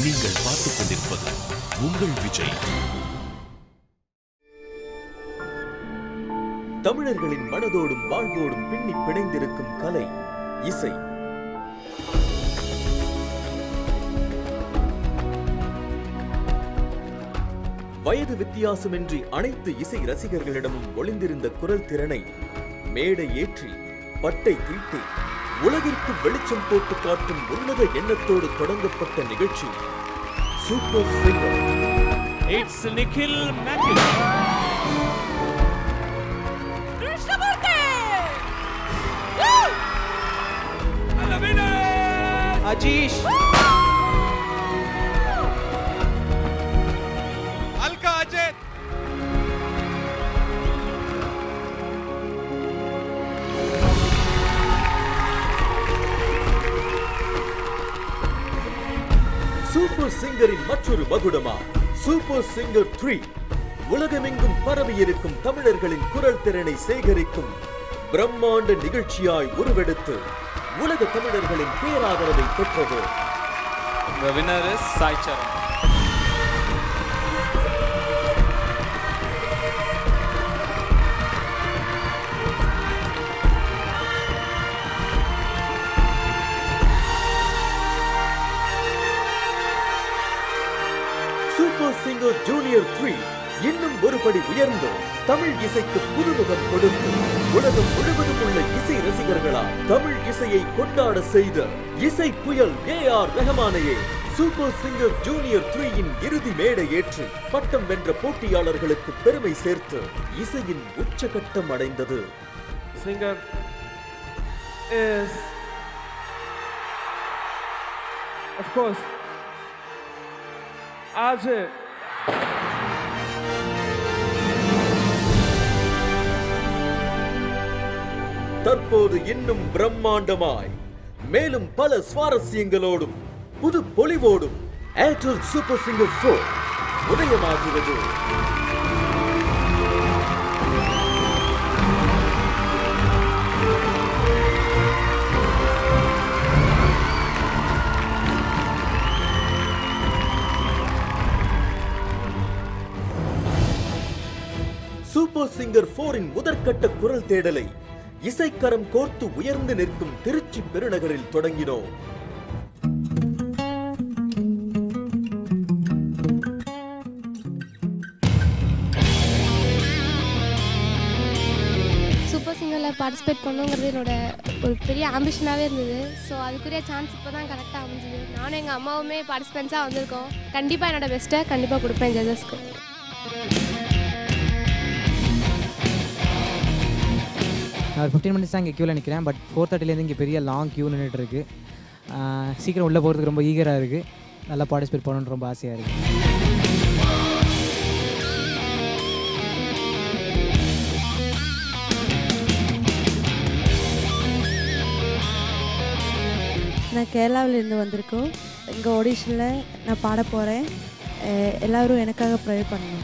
நீங்கள் பார்த்துக் கொண்டிருப்பது உங்கள் விஜய். தமிழர்களின் மனதோடும் வாழ்வோடும் பின்னி பிணைந்திருக்கும் கலை இசை. வயது வித்தியாசமின்றி அனைத்து இசை ரசிகர்களிடமும் ஒளிந்திருந்த குரல் திறனை மேடை ஏற்றி பட்டை தீட்டி உலகிற்கு வெளிச்சம் போட்டு காட்டும் உன்னத எண்ணத்தோடு தொடங்கப்பட்ட நிகழ்ச்சி super singer. It's Nikhil Mackey. Krishnamurthy. And the winner is Ajish. Alka Ajit. Super சிங்கரின் மற்றொரு மகுடமா சூப்பர் சிங்கர் 3 உலகமெங்கும் பரவியிருக்கும் தமிழர்களின் குரல் திறனை சேகரிக்கும் பிரம்மாண்ட நிகழ்ச்சியாய் உருவெடுத்து உலக தமிழர்களின் பேராதரவை பெற்றது. The winner is Sai Charan. Super singer junior 3 இன்னும் ஒருபடி உயர்ந்து தமிழ் இசைக்கு புதுமுகம் கொடுத்து உலகம் முழுவதும் உள்ள இசை ரசிகர்களால் தமிழ் இசையை கொண்டாட செய்த இசை புயல் ஏஆர் ரஹ்மானையே சூப்பர் சிங்கர் ஜூனியர் 3 இறுதி மேடை ஏற்று பட்டம் வென்ற போட்டியாளர்களுக்கு பெருமை சேர்த்து இசையின் உச்சகட்டம் அடைந்தது. Singer is, of course, Ajit. தற்போது இன்னும் பிரம்மாண்டமாய் மேலும் பல சுவாரஸ்யங்களோடும் புது பொலிவோடும் ஏர்டெல் சூப்பர் சிங்கர் 4 உதயமாகிறது. சூப்பர் சிங்கர் 4 முதற்கட்ட குரல் தேடலை இசைக்கரம் கோர்த்து உயர்ந்து நிற்கும் திருச்சி பெருநகரில் தொடங்கினோம். சூப்பர் சிங்கரில் பார்ட்டிசிபேட் பண்ணுங்கிறது என்னோட ஒரு பெரிய ஆம்பிஷனாகவே இருந்தது. ஸோ அதுக்குரிய சான்ஸ் இப்போ தான் கரெக்டாக அமைஞ்சுது. நானும் எங்கள் அம்மாவுமே பார்ட்டிசிபென்ட்ஸாக வந்திருக்கோம். கண்டிப்பாக என்னோட பெஸ்ட்டை கண்டிப்பாக கொடுப்பேன் ஜட்ஜஸ்க்கு. நான் 15 மினிட்ஸ் தான் இங்கே க்யூவில் நிற்கிறேன். பட் 4:30 இங்கே பெரிய லாங் க்யூ நின்றுட்டு இருக்கு. சீக்கிரம் உள்ளே போகிறதுக்கு ரொம்ப ஈகராக இருக்குது. நல்லா பார்ட்டிசிபேட் பண்ணணுன்னு ரொம்ப ஆசையாக இருக்குது. நான் கேரளாவிலேருந்து வந்திருக்கோம். எங்கள் ஆடிஷனில் நான் பாட போகிறேன். எல்லோரும் எனக்காக ப்ரே பண்ணணும்.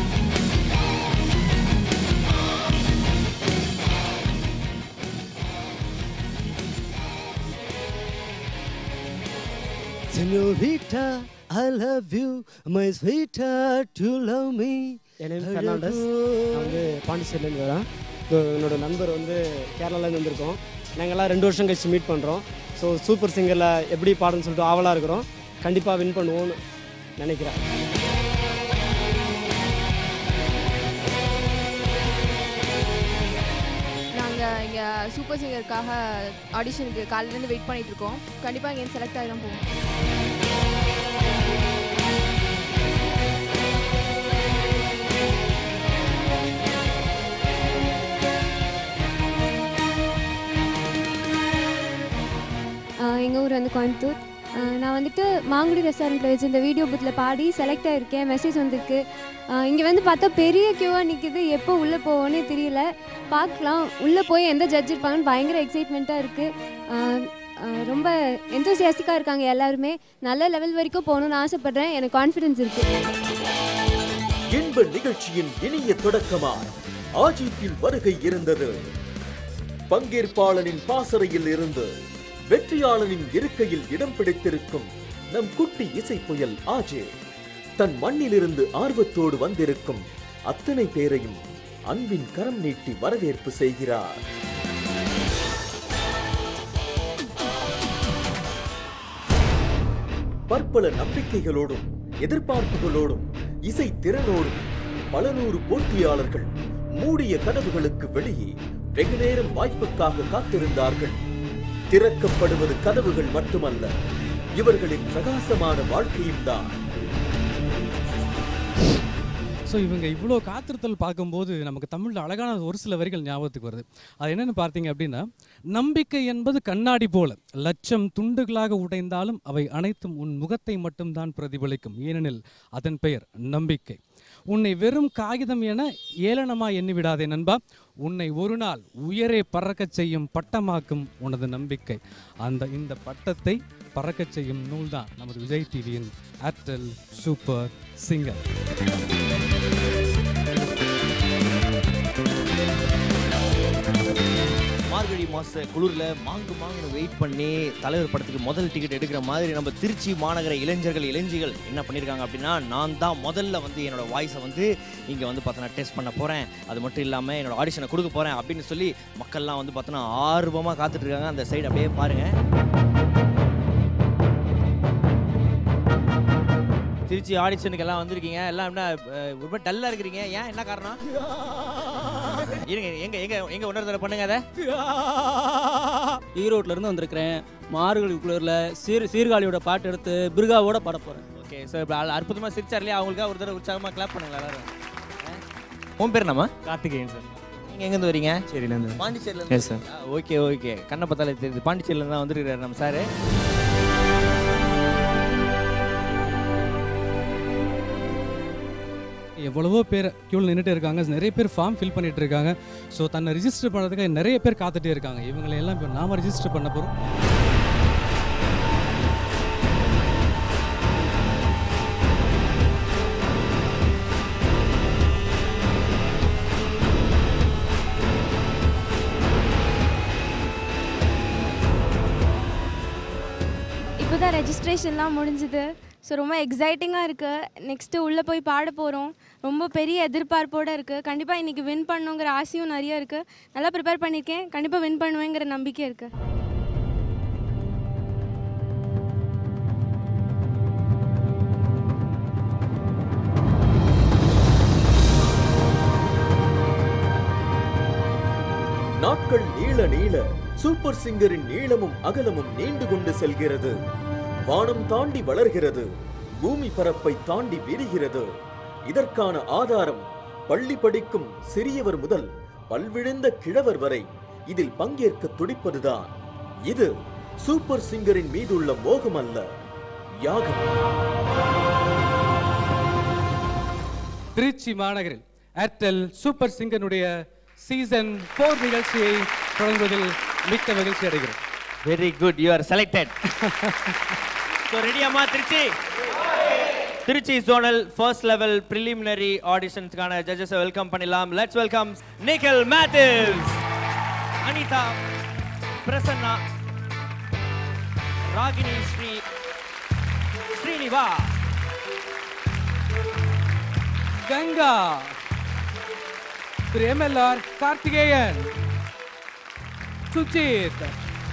Señorita, I love you, my sweetheart, you love me. என் நேம் ஃபெர்னாண்டஸ். நான் வந்து பாண்டிச்சேரியிலேருந்து வரேன். என்னோட நண்பர் வந்து கேரளாலேருந்து வந்திருக்கோம். நாங்கள்லாம் 2 வருஷம் கழிச்சு மீட் பண்ணுறோம். ஸோ சூப்பர் சிங்கரில் எப்படி பாடணும்னு சொல்லிட்டு ஆவலாக இருக்கிறோம். கண்டிப்பாக வின் பண்ணுவோம்னு நினைக்கிறேன். நாங்கள் இங்கே சூப்பர் சிங்கருக்காக ஆடிஷனுக்கு காலையிலேருந்து வெயிட் பண்ணிகிட்டு இருக்கோம். கண்டிப்பாக இங்கே செலக்ட் ஆகி தான் போவோம். எங்கள் ஊர் வந்து கோயம்புத்தூர். நான் வந்துட்டு மாங்குடி ரெஸ்டாரண்ட்டில் வச்சு இந்த வீடியோ பூத்தில் பாடி செலக்ட் ஆகிருக்கேன். மெசேஜ் வந்திருக்கு. இங்கே வந்து பார்த்தா பெரிய க்யூவாக நிற்கிது. எப்போ உள்ளே போவோன்னே தெரியல. பார்க்கலாம். உள்ளே போய் எந்த ஜட்ஜ் இருப்பாங்கன்னு பயங்கர எக்ஸைட்மெண்ட்டாக இருக்குது. ரொம்ப எந்தோசியாஸ்டிக்காக இருக்காங்க எல்லாருமே. நல்ல லெவல் வரைக்கும் போகணுன்னு ஆசைப்பட்றேன். எனக்கு கான்ஃபிடன்ஸ் இருக்குது. இன்ப நிகழ்ச்சியின் இனிய தொடக்கமாய் ஆஜித்தின் வருகை இருந்தது. பங்கேற்பாளனின் பாசறையில் இருந்து வெற்றியாளனின் இருக்கையில் இடம் பிடித்திருக்கும் நம் குட்டி இசை புயல் ஆஜே தன் மண்ணிலிருந்து ஆர்வத்தோடு வந்திருக்கும் அத்தனை பேரையும் அன்பின் கரம் நீட்டி வரவேற்பு செய்கிறார். பற்பல நம்பிக்கைகளோடும் எதிர்பார்ப்புகளோடும் இசை திறனோடும் பல நூறு போட்டியாளர்கள் மூடிய கதவுகளுக்கு வெளியே வெகு நேரம் வாய்ப்புக்காக காத்திருந்தார்கள். திறக்கப்படுவது கதவுகள் மட்டுமல்ல, இவர்களின் பிரகாசமான வாழ்க்கையும் தான். ஸோ இவங்க இவ்வளோ காத்திருத்தல் பார்க்கும்போது நமக்கு தமிழில் அழகான ஒரு சில வரிகள் ஞாபகத்துக்கு வருது. அது என்னென்னு பார்த்தீங்க அப்படின்னா, நம்பிக்கை என்பது கண்ணாடி போல லட்சம் துண்டுகளாக உடைந்தாலும் அவை அனைத்தும் உன் முகத்தை மட்டும்தான் பிரதிபலிக்கும், ஏனெனில் அதன் பெயர் நம்பிக்கை. உன்னை வெறும் காகிதம் என ஏளனமா எண்ணி விடாதே நண்பா, உன்னை ஒரு நாள் உயரே பறக்கச் செய்யும் பட்டமாக்கும் உனது நம்பிக்கை. இந்த பட்டத்தை பறக்கச் செய்யும் நூல் தான் நமது விஜய் டிவியின் ஏர்டெல் சூப்பர் சிங்கர். மார்கழி மாத குளிரில் மாங்குன்னு வெயிட் பண்ணி தலைவர் படத்துக்கு முதல் டிக்கெட் எடுக்கிற மாதிரி நம்ம திருச்சி மாநகர இளைஞர்கள் என்ன பண்ணியிருக்காங்க அப்படின்னா, நான் தான் முதல்ல என்னோடய வாய்ஸை இங்கே பார்த்தோன்னா டெஸ்ட் பண்ண போகிறேன், அது மட்டும் இல்லாமல் என்னோடய ஆடிஷனை கொடுக்க போகிறேன் அப்படின்னு சொல்லி மக்கள்லாம் பார்த்தோன்னா ஆர்வமாக காத்துட்ருக்காங்க. அந்த சைடு அப்படியே பாருங்கள். திருச்சி ஆடிஷனுக்கு எல்லாம் வந்திருக்கீங்க, எல்லாம் என்ன ரொம்ப டல்லாக இருக்கிறீங்க, ஏன் என்ன காரணம்? இருங்க, எங்க ஒன்றரை தடவை பண்ணுங்க. அதை ஈரோட்ல இருந்து வந்திருக்கிறேன். மார்கழி குளிரில் சீர்காழியோட பாட்டு எடுத்து பிருகாவோட பாட போகிறேன். ஓகே, ஸோ இப்போ அற்புதமாக சிரிச்சார் இல்லையா? அவங்களுக்காக ஒரு தடவை உற்சாகமாக கிளாப் பண்ணுங்களா எல்லாரும். உன் பேர் நம்ம கார்த்திகேயன் சார். நீங்கள் எங்கேருந்து வரீங்க? சரிலேருந்து. பாண்டிச்சேரியிலேருந்து. Yes sir. ஓகே, கண்ணை பார்த்தாலே தெரியுது. பாண்டிச்சேரியிலேருந்து தான் வந்துருக்கிறார் நம்ம சார். எவ்வளவோ பேர் க்யூவில் நின்றுட்டு இருக்காங்க, நிறைய பேர் ஃபார்ம் ஃபில் பண்ணிட்டு இருக்காங்க. ஸோ தன்னை ரிஜிஸ்டர் பண்ணுறதுக்காக நிறைய பேர் காத்துட்டே இருக்காங்க. இவங்களை எல்லாம் இப்போ நாம ரிஜிஸ்டர் பண்ண போகிறோம். இப்போ தான் ரெஜிஸ்ட்ரேஷன்லாம் முடிஞ்சுது. ஸோ ரொம்ப எக்ஸைட்டிங்காக இருக்குது. நெக்ஸ்ட்டு உள்ளே போய் பாட போகிறோம். ரொம்ப பெரிய எதிர்பார்ப்போடு இருக்குது. கண்டிப்பாக இன்றைக்கி வின் பண்ணணுங்கிற ஆசையும் நிறைய இருக்குது. நல்லா ப்ரிப்பேர் பண்ணியிருக்கேன். கண்டிப்பாக வின் பண்ணுவேங்கிற நம்பிக்கை இருக்குது. நாட்கள் நீள சூப்பர் சிங்கரின் நீளமும் அகலமும் நீண்டு கொண்டு செல்கிறது. வானம் தாண்டி வளர்கிறது, பூமி பரப்பை தாண்டி விரிகிறது. இதற்கான ஆதாரம் பள்ளி படிக்கும் சிறியவர் முதல் பல்விழுந்த கிழவர் வரை இதில் பங்கேற்க துடிப்பதுதான். இது சூப்பர் சிங்கரின் மீதுள்ள மோகம் அல்ல, யாகம். திருச்சி மாநகரில் ஏர்டெல் சூப்பர் சிங்கருடைய சீசன் 4 நிகழ்ச்சியை தொடங்குவதில் மிக்க மகிழ்ச்சி அடைகிறோம். Very good, you are selected. So ரெடியாமா Trichy zonal first level preliminary ஆடிஷன்ஸ்க்கான ஜட்ஜஸை வெல்கம் பண்ணிடலாம். Let's welcome Nikhil Mathews, Anitha, Prasanna, Ragini Srinivas, Ganga, Thiru MLR Karthikeyan, Sujith.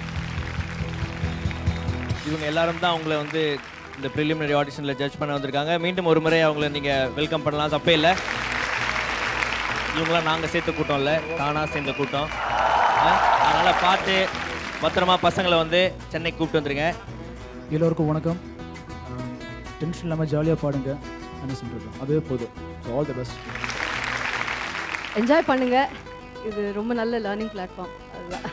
இவங்க எல்லாரும் தான் உங்களை இந்த ப்ரிலிமினரி ஆடிஷனில் ஜட்ஜ் பண்ண வந்திருக்காங்க. மீண்டும் ஒரு முறை அவங்கள நீங்கள் வெல்கம் பண்ணலாம், தப்பே இல்லை. இவங்களாம் நாங்கள் சேர்த்த கூட்டம் இல்லை, தானாக சேர்ந்த கூட்டம். அதனால் பார்த்து பத்திரமா பசங்களை சென்னைக்கு கூப்பிட்டு வந்துருங்க. எல்லோருக்கும் வணக்கம். டென்ஷன் இல்லாமல் ஜாலியாக பாடுங்க, என்ன சொல்கிறது, அதுவே போதும். All the best. என்ஜாய் பண்ணுங்கள். இது ரொம்ப நல்ல லேர்னிங் பிளாட்ஃபார்ம். அதுதான்.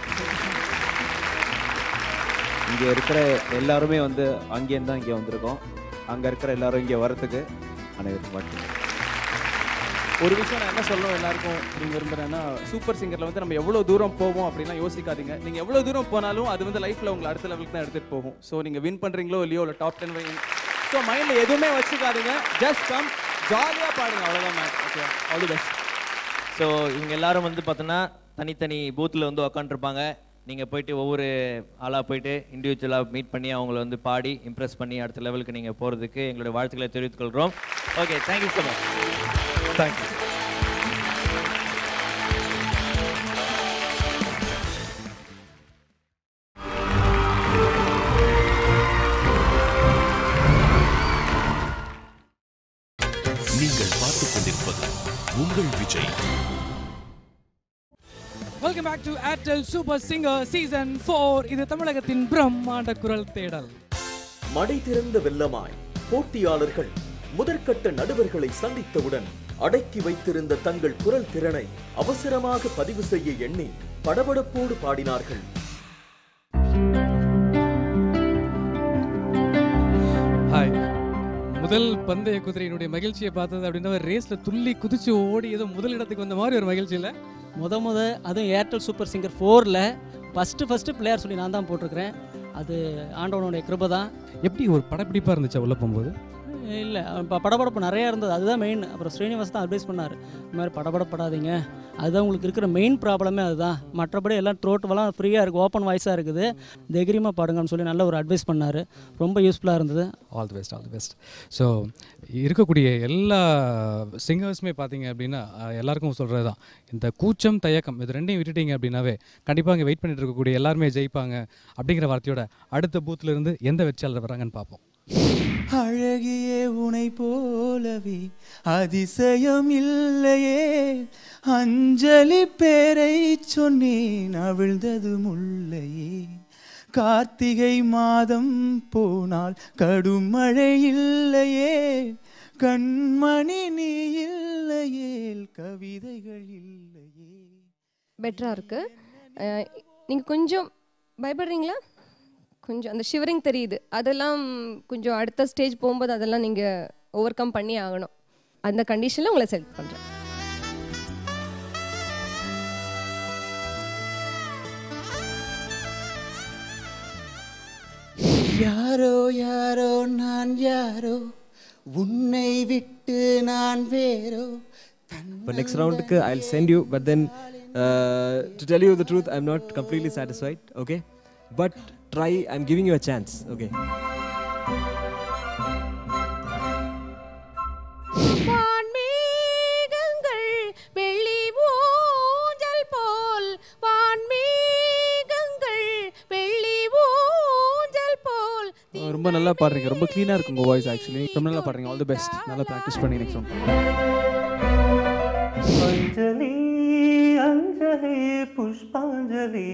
இங்கே இருக்கிற எல்லாருமே அங்கேருந்து தான் இங்கே வந்திருக்கோம். அங்கே இருக்கிற எல்லாரும் இங்கே வரத்துக்கு அனைவருக்கும் வாழ்த்துக்கள். ஒரு விஷயம் நான் என்ன சொல்லணும் எல்லாருக்கும் நீங்கள் விரும்புகிறேன்னா, சூப்பர் சிங்கரில் நம்ம எவ்வளோ தூரம் போவோம் அப்படின்னா யோசிக்காதீங்க. நீங்கள் எவ்வளோ தூரம் போனாலும் அது லைஃப்பில் உங்களை அடுத்த லெவலுக்கு தான் எடுத்துகிட்டு போகும். ஸோ நீங்கள் வின் பண்ணுறீங்களோ இல்லையோ, இல்லை டாப் 10 வைங்க. ஸோ மைண்டில் எதுவுமே வச்சுக்காதீங்க, ஜஸ்ட் கம், ஜாலியாக பாடுங்க, அவ்வளோதான் match. Okay, all the best. So இவங்க எல்லாரும் பார்த்தோன்னா தனித்தனி பூத்தில் உட்காந்துருப்பாங்க. நீங்கள் போயிட்டு ஒவ்வொரு ஆளாக போயிட்டு இண்டிவிஜுவலாக மீட் பண்ணி அவங்கள வந்து பாடி இம்ப்ரெஸ் பண்ணி அடுத்த லெவலுக்கு நீங்கள் போகிறதுக்கு எங்களுடைய வாழ்த்துக்களை தெரிவித்துக் கொள்கிறோம். Okay, thank you so much. Thank you. நீங்கள் பார்த்துக் கொண்டிருப்பது உங்கள் Vijay. Welcome back to Airtel super singer season 4. இது தமிழகத்தின் பிரம்மாண்ட குரல் தேடல். மடை திறந்த வெள்ளமாய் போட்டியாளர்கள் முதற்கட்ட நடுவர்களை சந்தித்தவுடன் அடக்கி வைத்திருந்த தங்கள் குரல் திறனை அவசரமாக பதிவு செய்ய எண்ணி படபடப்போடு பாடினார்கள். ஹாய். முதல் பந்தய குதிரையினுடைய மகிழ்ச்சியை பார்த்தது அப்படின்னா ரேஸ்ல துள்ளி குதிச்சு ஓடி ஏதோ முதல் இடத்துக்கு வந்த மாதிரி ஒரு மகிழ்ச்சி இல்லை? அதுவும் ஏர்டெல் சூப்பர் சிங்கர் 4ல் ஃபஸ்ட்டு பிளேயர் சொல்லி நான் தான் போட்டிருக்கிறேன். அது ஆண்டவனுடைய கிருபை தான். எப்படி ஒரு படப்பிடிப்பாக இருந்துச்சு உள்ளே போகும்போது? இல்லை, இப்போ படபடப்பு நிறையா இருந்தது, அதுதான் மெயின். அப்புறம் ஸ்ரீனிவாஸ் தான் அட்வைஸ் பண்ணார், இந்த மாதிரி படபடப்படாதீங்க, அதுதான் உங்களுக்கு இருக்கிற மெயின் ப்ராப்ளமே அதுதான். மற்றபடி எல்லாம் த்ரோட்டெல்லாம் ஃப்ரீயாக இருக்குது, ஓப்பன் வாய்ஸாக இருக்குது, தைரியமாக பாடுங்கன்னு சொல்லி நல்ல ஒரு அட்வைஸ் பண்ணார். ரொம்ப யூஸ்ஃபுல்லாக இருந்தது. All the best, all the best. So இருக்கக்கூடிய எல்லா சிங்கர்ஸுமே பார்த்தீங்க அப்படின்னா எல்லாருக்கும் சொல்கிறது தான், இந்த கூச்சம் தயக்கம் இது ரெண்டையும் விட்டுட்டீங்க அப்படின்னாவே கண்டிப்பாக இங்கே வெயிட் பண்ணிட்டு இருக்கக்கூடிய எல்லாருமே ஜெயிப்பாங்க அப்படிங்கிற வார்த்தையோட அடுத்த பூத்தில் இருந்து எந்த வெற்றியாளர் வராங்கன்னு பார்ப்போம். அழகியே உனை போலவே அதிசயம் இல்லையே, அஞ்சலி பேரை சொன்னேன் அவிழ்ந்தது முல்லையே, கார்த்திகை மாதம் போனால் கடும் மழை இல்லையே, கண்மணி நீ இல்லையே, கவிதைகள் இல்லையே. பெட்டராக இருக்குது. நீங்கள் கொஞ்சம் பயப்படுறீங்களா? கொஞ்சம் அந்த ஷிவரிங் தெரியுது, அதெல்லாம் கொஞ்சம் அடுத்த ஸ்டேஜ் போகும்போது அதெல்லாம் நீங்கள் ஓவர் கம் பண்ணி ஆகணும். அந்த கண்டிஷனில் உங்களை செலக்ட் பண்ணுறேன். யாரோ யாரோ நான் யாரோ, உன்னை விட்டு நான் வேறோ. But next round I'll send you, but then to tell you the truth, I'm not completely satisfied, okay? But try, I'm giving you a chance, okay? வான்மேகங்கள் வெள்ளி ஊஞ்சல் போல், வான்மேகங்கள் வெள்ளி ஊஞ்சல் போல். ரொம்ப நல்லா பாடுறீங்க, ரொம்ப க்ளீனாக இருக்கு உங்கள் வாய்ஸ். ஆக்சுவலி ரொம்ப நல்லா பாடுறீங்க. All the best. நல்லா ப்ராக்டிஸ் பண்ணி நெக்ஸ்ட் ரவுண்ட். அஞ்சலி அஞ்சலி புஷ்பாஞ்சலி,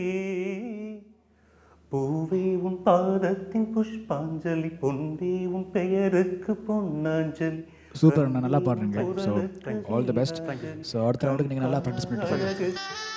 பூவே உன் பாதத்தின் புஷ்பாஞ்சலி, பொன்னே உன் பெயருக்கு பொன்னாஞ்சலி. சூப்பர் அண்ணா, நல்லா பாடுறீங்க. So all the best. So அடுத்த ரவுண்டுக்கு நீங்கள் நல்லா ப்ராக்டிஸ் பண்ணிட்டு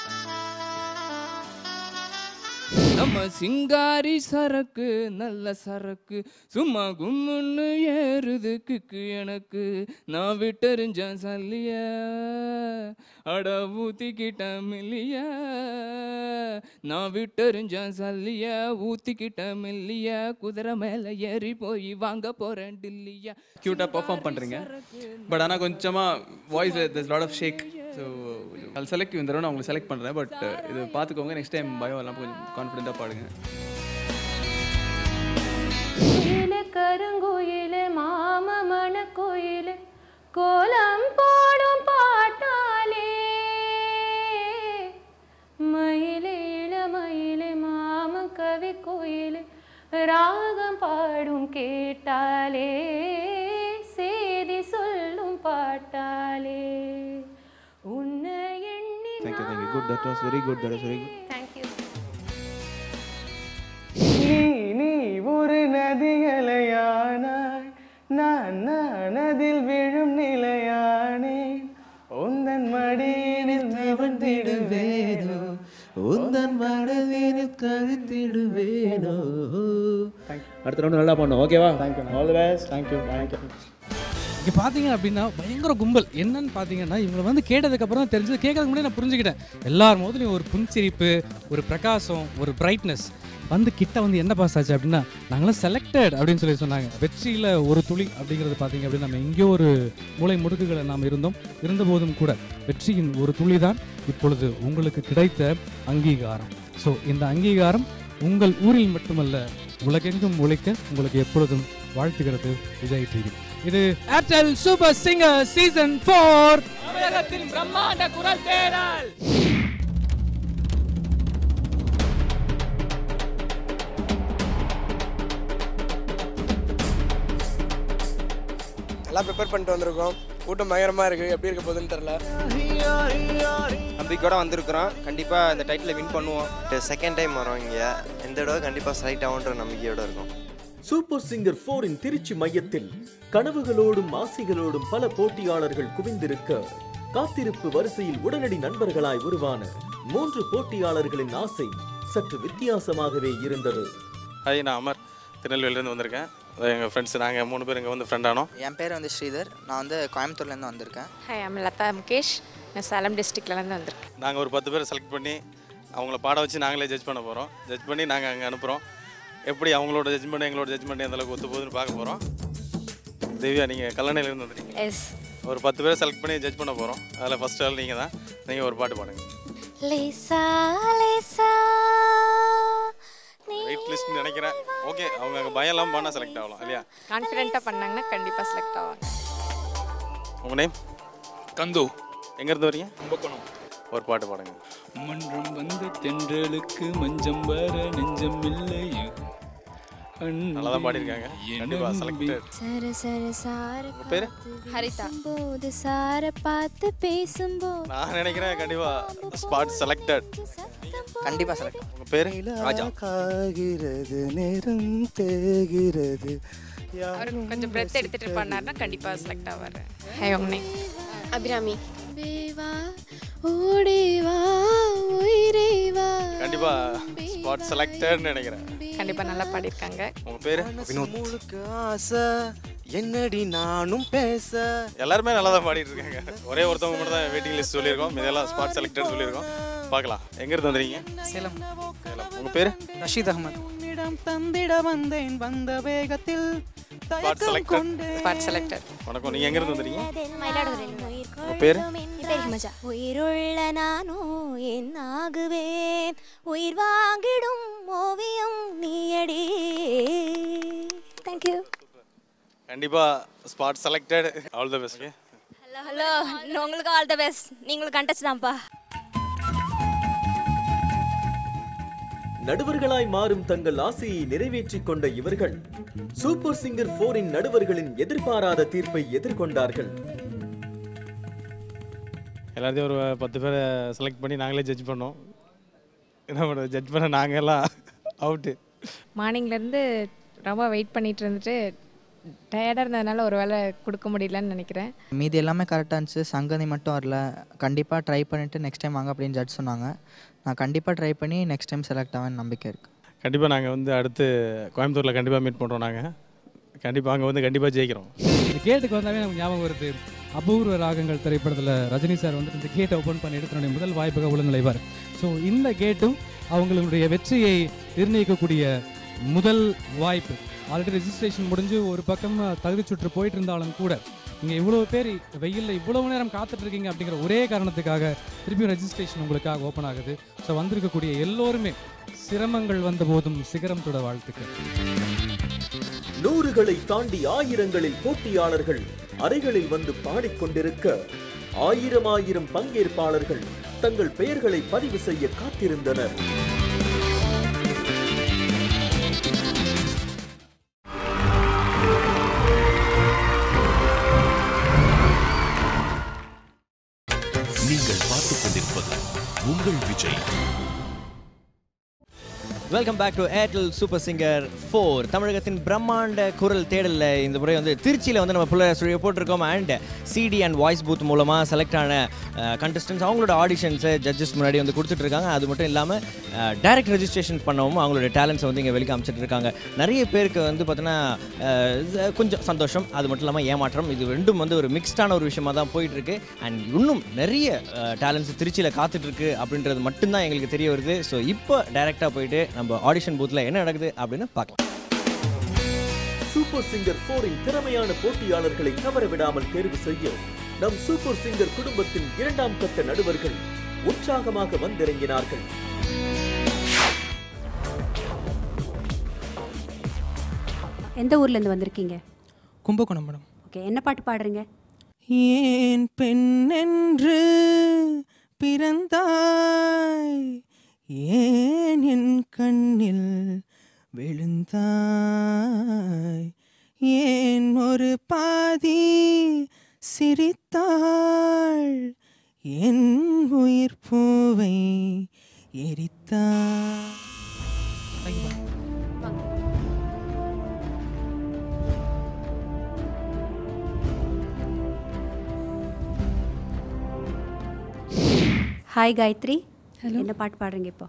நம்ம சிங்காரி சரக்கு நல்ல சரக்கு, சும்மா கும்முன்னு ஏறுது கிக்கு எனக்கு, நான் விட்டறிஞ்ச சல்லிய அட ஊத்திக்கிட்ட மில்லிய, நான் விட்டறிஞ்ச சல்லிய ஊத்திக்கிட்ட மில்லிய, குதிரை மேலே ஏறி போய் வாங்க போகிறேன் டில்லியா. க்யூட்டாக பர்ஃபார்ம் பண்ணுறீங்க, பட் ஆனால் கொஞ்சமாக voice there's lot of shake. So I'll select you. இந்த ரவுண்ட் நான் உங்களை செலக்ட் பண்ணுறேன், பட் இது பார்த்துக்கோங்க. நெக்ஸ்ட் டைம் பயம் எல்லாம் கொஞ்சம் கான்ஃபிடென்ட்டாக பாடுங்க. கருங்குயிலே மாமமண கோயிலே, கோலம் போடும் பாட்டாலே, மயிலே இளமயிலே மாம கவி கோயிலே, ராகம் பாடும் கேட்டாலே, சேதி சொல்லும் பாட்டாலே, உன்னை எண்ணி. Thank you, good. That was very good. Thank you. நீ ஒரு நதிகளையானாய், நான் அதில் விழும் நிலையானேன், உந்தன் மடியினில் தவழ்ந்திடுவேனோ, உந்தன் மனதினில் கழுத்திடுவேனோ. அடுத்த ரவுண்ட் நல்லா பண்ணோம், ஓகேவா? Thank you, all the best. Thank you. இங்கே பார்த்தீங்க அப்படின்னா பயங்கர கும்பல். என்னன்னு பார்த்தீங்கன்னா இவங்களை வந்து கேட்டதுக்கப்புறம் தான் தெரிஞ்சது, கேட்கறதுக்கு முன்னாடி நான் புரிஞ்சுக்கிட்டேன். எல்லார் முதலையும் ஒரு புன்சிரிப்பு, ஒரு பிரகாசம், ஒரு பிரைட்னஸ். வந்து கிட்ட வந்து என்ன பாஸ் ஆச்சு அப்படின்னா, நாங்களாம் செலக்டட் அப்படின்னு சொல்லி சொன்னாங்க. வெற்றியில் ஒரு துளி அப்படிங்கிறது பார்த்தீங்க அப்படின்னா, நம்ம எங்கேயோ ஒரு மூளை முடுக்குகளை நாம் இருந்தபோதும் கூட வெற்றியின் ஒரு துளி தான் இப்பொழுது உங்களுக்கு கிடைத்த அங்கீகாரம். ஸோ இந்த அங்கீகாரம் உங்கள் ஊரில் மட்டுமல்ல உலகெங்கும் உழைக்க உங்களுக்கு எப்பொழுதும் வாழ்த்துகிறது விஜய் டிவி. இது ஏர்டெல் சூப்பர் சிங்கர் சீசன் 4 தமிழகத்தின் பிரம்மாண்ட குரல் தேடல். எல்லாம் ப்ரிப்பேர் பண்ணிட்டு வந்திருக்கோம். கூட்டம் பயங்கரமாக இருக்குது, எப்படி இருக்க போகுதுன்னு தெரில. நம்பிக்கையோட வந்திருக்கிறோம். கண்டிப்பாக இந்த டைட்டில் வின் பண்ணுவோம். செகண்ட் டைம் வரோம் இங்கே. இந்த தடவை கண்டிப்பாக செலக்ட் ஆகுன்ற நம்பிக்கையோட இருக்கும். சூப்பர் சிங்கர் 4 இன் திருச்சி மையத்தில் கனவுகளோடும் ஆசைகளோடும் பல போட்டியாளர்கள் குவிந்திருக்க காத்திருப்பு வரிசையில் உடனடி நண்பர்களாய் உருவான 3 போட்டியாளர்களின் ஆசை சற்று வித்தியாசமாகவே இருந்தது. ஹாய், நான் அமர், திருநெல்வேலியிலேருந்து வந்திருக்கேன். எங்கள் ஃப்ரெண்ட்ஸ் நாங்கள் 3 பேர் இங்கே வந்து ஃப்ரெண்ட் ஆனோம். என் பேர் வந்து ஸ்ரீதர், நான் வந்து கோயம்புத்தூர்லேருந்து வந்திருக்கேன். ஹாய், ஐம் லதா முகேஷ், நான் சேலம் டிஸ்ட்ரிக்ட்லேருந்து வந்திருக்கேன். நாங்கள் ஒரு 10 பேர் செலக்ட் பண்ணி அவங்கள பாட வச்சு நாங்களே ஜட்ஜ் பண்ண போகிறோம். ஜட்ஜ் பண்ணி நாங்கள் அங்கே அனுப்புகிறோம். எப்படி அவங்களோட ஜட்ஜ்மெண்ட் எங்களோட ஜட்ஜ்மெண்ட் எந்த அளவுக்கு ஒத்து போகுதுன்னு பார்க்க போகிறோம். தேவியா, நீங்கள் கல்லணையிலேருந்து வந்துட்டீங்க. எஸ். ஒரு 10 பேர் செலக்ட் பண்ணி ஜட்ஜ் பண்ண போகிறோம். அதில் ஃபஸ்ட் ஆள் நீங்கள் தான். நீங்கள் ஒரு பாட்டு பாடுங்க. லேசா லேசா வெயிட் லிஸ்ட் நினைக்கிறேன். ஓகே, அவங்க அங்கே பயம் இல்லாமல் பண்ணால் செலக்ட் ஆகலாம் இல்லையா? கான்ஃபிடென்ட்டாக பண்ணாங்கன்னா கண்டிப்பாக செலக்ட் ஆவாங்க. உங்கள் நேம்? கந்து. எங்கேருந்து வரீங்க? கும்பகோணம். ஒரு பாட்டு பாடுங்க. மன்றம் வந்த தென்றலுக்கு மஞ்சம் வர நெஞ்சம் இல்லை. நல்லா தான் பாடியிருக்காங்க. கண்டிப்பாக செலக்டட். சர சர சார உங்கள் பேர்? ஹரிதா. போது சார பார்த்து பேசும்போது நான் நினைக்கிறேன் கண்டிப்பாக ஸ்பாட் செலக்டட். கண்டிப்பாக செலக்ட். உங்கள் பேர்? ராஜா. காகிறது நேரம் தேகிறது. அவர் கொஞ்சம் பிரெத் எடுத்துட்டு பண்ணாருன்னா கண்டிப்பாக செலக்ட் ஆவார். ஹாய், உங்க நேம்? அபிராமி. ஓடேவா உயிரேவா. கண்டிப்பா ஸ்பாட் செலக்டட்னு நினைக்கிறேன். கண்டிப்பா நல்லா பாடியிருக்காங்க. உங்க பேரு? வினோத். ஆசை என்னடி நானும் பேச. எல்லாருமே நல்லா தான் பாடிட்டு இருக்காங்க. ஒரே ஒருத்தவங்க மட்டும் தான் வெயிட்டிங் லிஸ்ட் சொல்லியிருக்கோம். இதெல்லாம் ஸ்பாட் செலக்டட் சொல்லியிருக்கோம். பார்க்கலாம். எங்கேருந்து வந்துறீங்க? சேலம். சேலம். உங்க பேரு? ரஷீத் அகமது. தந்திட வந்தேன் வந்த வேகத்தில் ஸ்பாட் செலக்டட். Spot selected. வணக்கம், நீங்க எங்கேருந்து வந்துறீங்க? மயிலாடுதுறையில். உங்க பேரு? உயிருள்ள நானோ என் ஆகுவேன், உயிர் வாங்கிடும் ஓவியம் நீயடி. தேங்க்யூ. கண்டிப்பா spot selected. All the best. Hello, உங்களுக்கு ஆல் தி பெஸ்ட். நீங்களும் கண்டஸ்ட் தான்ப்பா. நடுவர்களாய் மாறும் தங்கள் ஆசையை நிறைவேற்றிக் கொண்ட இவர்கள் சூப்பர் சிங்கர் 4 இன் நடுவர்களின் எதிர்பாராத தீர்ப்பை எதிர்கொண்டார்கள். எல்லாத்தையும் ஒரு 10 பேரை செலக்ட் பண்ணி நாங்களே ஜட்ஜ் பண்ணோம். என்ன பண்ணுறது, ஜட்ஜ் பண்ண நாங்கள் எல்லாம் அவுட்டு. மார்னிங்லேருந்து ரொம்ப வெயிட் பண்ணிட்டு இருந்துட்டு டயர்டாக இருந்ததுனால ஒரு வேளை கொடுக்க முடியலன்னு நினைக்கிறேன். மீதி எல்லாமே கரெக்டாக இருந்துச்சு. சங்கதி மட்டும் வரல. கண்டிப்பாக ட்ரை பண்ணிவிட்டு நெக்ஸ்ட் டைம் வாங்க அப்படின்னு ஜட்ஜ் சொன்னாங்க. நான் கண்டிப்பாக ட்ரை பண்ணி நெக்ஸ்ட் டைம் செலக்ட் ஆவேன்னு நம்பிக்கை இருக்குது. கண்டிப்பாக நாங்கள் வந்து அடுத்து கோயம்புத்தூரில் கண்டிப்பாக மீட் பண்ணுறோம். நாங்கள் கண்டிப்பாக அங்கே வந்து கண்டிப்பாக ஜெயிக்கிறோம். இந்த கேட்டுக்கு வந்தாவே நமக்கு ஞாபகம் வருது, அபூர்வ ராகங்கள் திரைப்படத்தில் ரஜினி சார் வந்துட்டு இந்த கேட்டை ஓப்பன் பண்ணிட்டு தன்னுடைய முதல் வாய்ப்புக உள்நுழைவார். ஸோ இந்த கேட்டும் அவங்களுடைய வெற்றியை நிர்ணயிக்கக்கூடிய முதல் வாய்ப்பு. ஆல்ரெடி ரெஜிஸ்ட்ரேஷன் முடிஞ்சு ஒரு பக்கம் தகுதி சுற்று போயிட்டு இருந்தாலும் கூட நீங்கள் இவ்வளோ பேர் வெயிலில் இவ்வளவு நேரம் காத்துட்ருக்கீங்க அப்படிங்கிற ஒரே காரணத்துக்காக திருப்பியும் ரெஜிஸ்ட்ரேஷன் உங்களுக்காக ஓப்பன் ஆகுது. ஸோ வந்திருக்கக்கூடிய எல்லோருமே சிரமங்கள் வந்த போதும் சிகரம் தொட வாழ்த்துக்கள். 100களை தாண்டி ஆயிரங்களில் போட்டியாளர்கள் அறைகளில் வந்து பாடிக்கொண்டிருக்க 1000 பங்கேற்பாளர்கள் தங்கள் பெயர்களை பதிவு செய்ய காத்திருந்தனர். நீங்கள் பார்த்துக் கொண்டிருப்பது உங்கள் Vijay. Welcome back to Airtel super singer 4 தமிழகத்தின் பிரம்மாண்ட குரல் தேடலில் இந்த முறை வந்து திருச்சியில் வந்து நம்ம பிள்ளை ஸ்டுடியோ போட்டிருக்கோம். And CD and voice booth மூலமாக செலக்ட் ஆன கண்டஸ்டன்ஸ் அவங்களோட ஆடிஷன்ஸை ஜட்ஜஸ் முன்னாடி வந்து கொடுத்துட்ருக்காங்க. அது மட்டும் இல்லாமல் டைரக்ட் ரெஜிஸ்ட்ரேஷன் பண்ணவும் அவங்களோட டேலண்ட்ஸை வந்து இங்கே வெளியே அமைச்சிட்டு இருக்காங்க. நிறைய பேருக்கு வந்து பார்த்தீங்கன்னா கொஞ்சம் சந்தோஷம், அது மட்டும் இல்லாமல் ஏமாற்றம், இது ரெண்டும் வந்து ஒரு மிக்ஸ்டான ஒரு விஷயமாக தான் போயிட்டுருக்கு. அண்ட் இன்னும் நிறைய டேலண்ட்ஸ் திருச்சியில் காத்துட்ருக்கு அப்படின்றது மட்டும்தான் எங்களுக்கு தெரிய வருது. ஸோ இப்போ டைரெக்டாக போயிட்டு நம்ம ஆடிஷன் பூத்தில் என்ன நடக்குது அப்படின்னு பார்க்கலாம். சூப்பர் சிங்கர் 4 இன் திறமையான போட்டியாளர்களை தவற விடாமல் தேர்வு செய்ய நம் சூப்பர் சிங்கர் குடும்பத்தின் 2ஆம் கட்ட நடுவர்கள் உற்சாகமாக வந்திறங்கினார்கள். எந்த ஊர்லேருந்து வந்திருக்கீங்க? கும்பகோணம் மேடம். ஓகே, என்ன பாட்டு பாடுறீங்க? ஏன் பெண்ணென்று பிறந்தாய், ஏன் என் கண்ணில் விழுந்தாய், ஏன் ஒரு பாதி சிரித்தாள், என் உயிர் பூவை எரித்தாய். ஹாய் காயத்ரி, என்ன பாட்டு பாடுறீங்க இப்போ?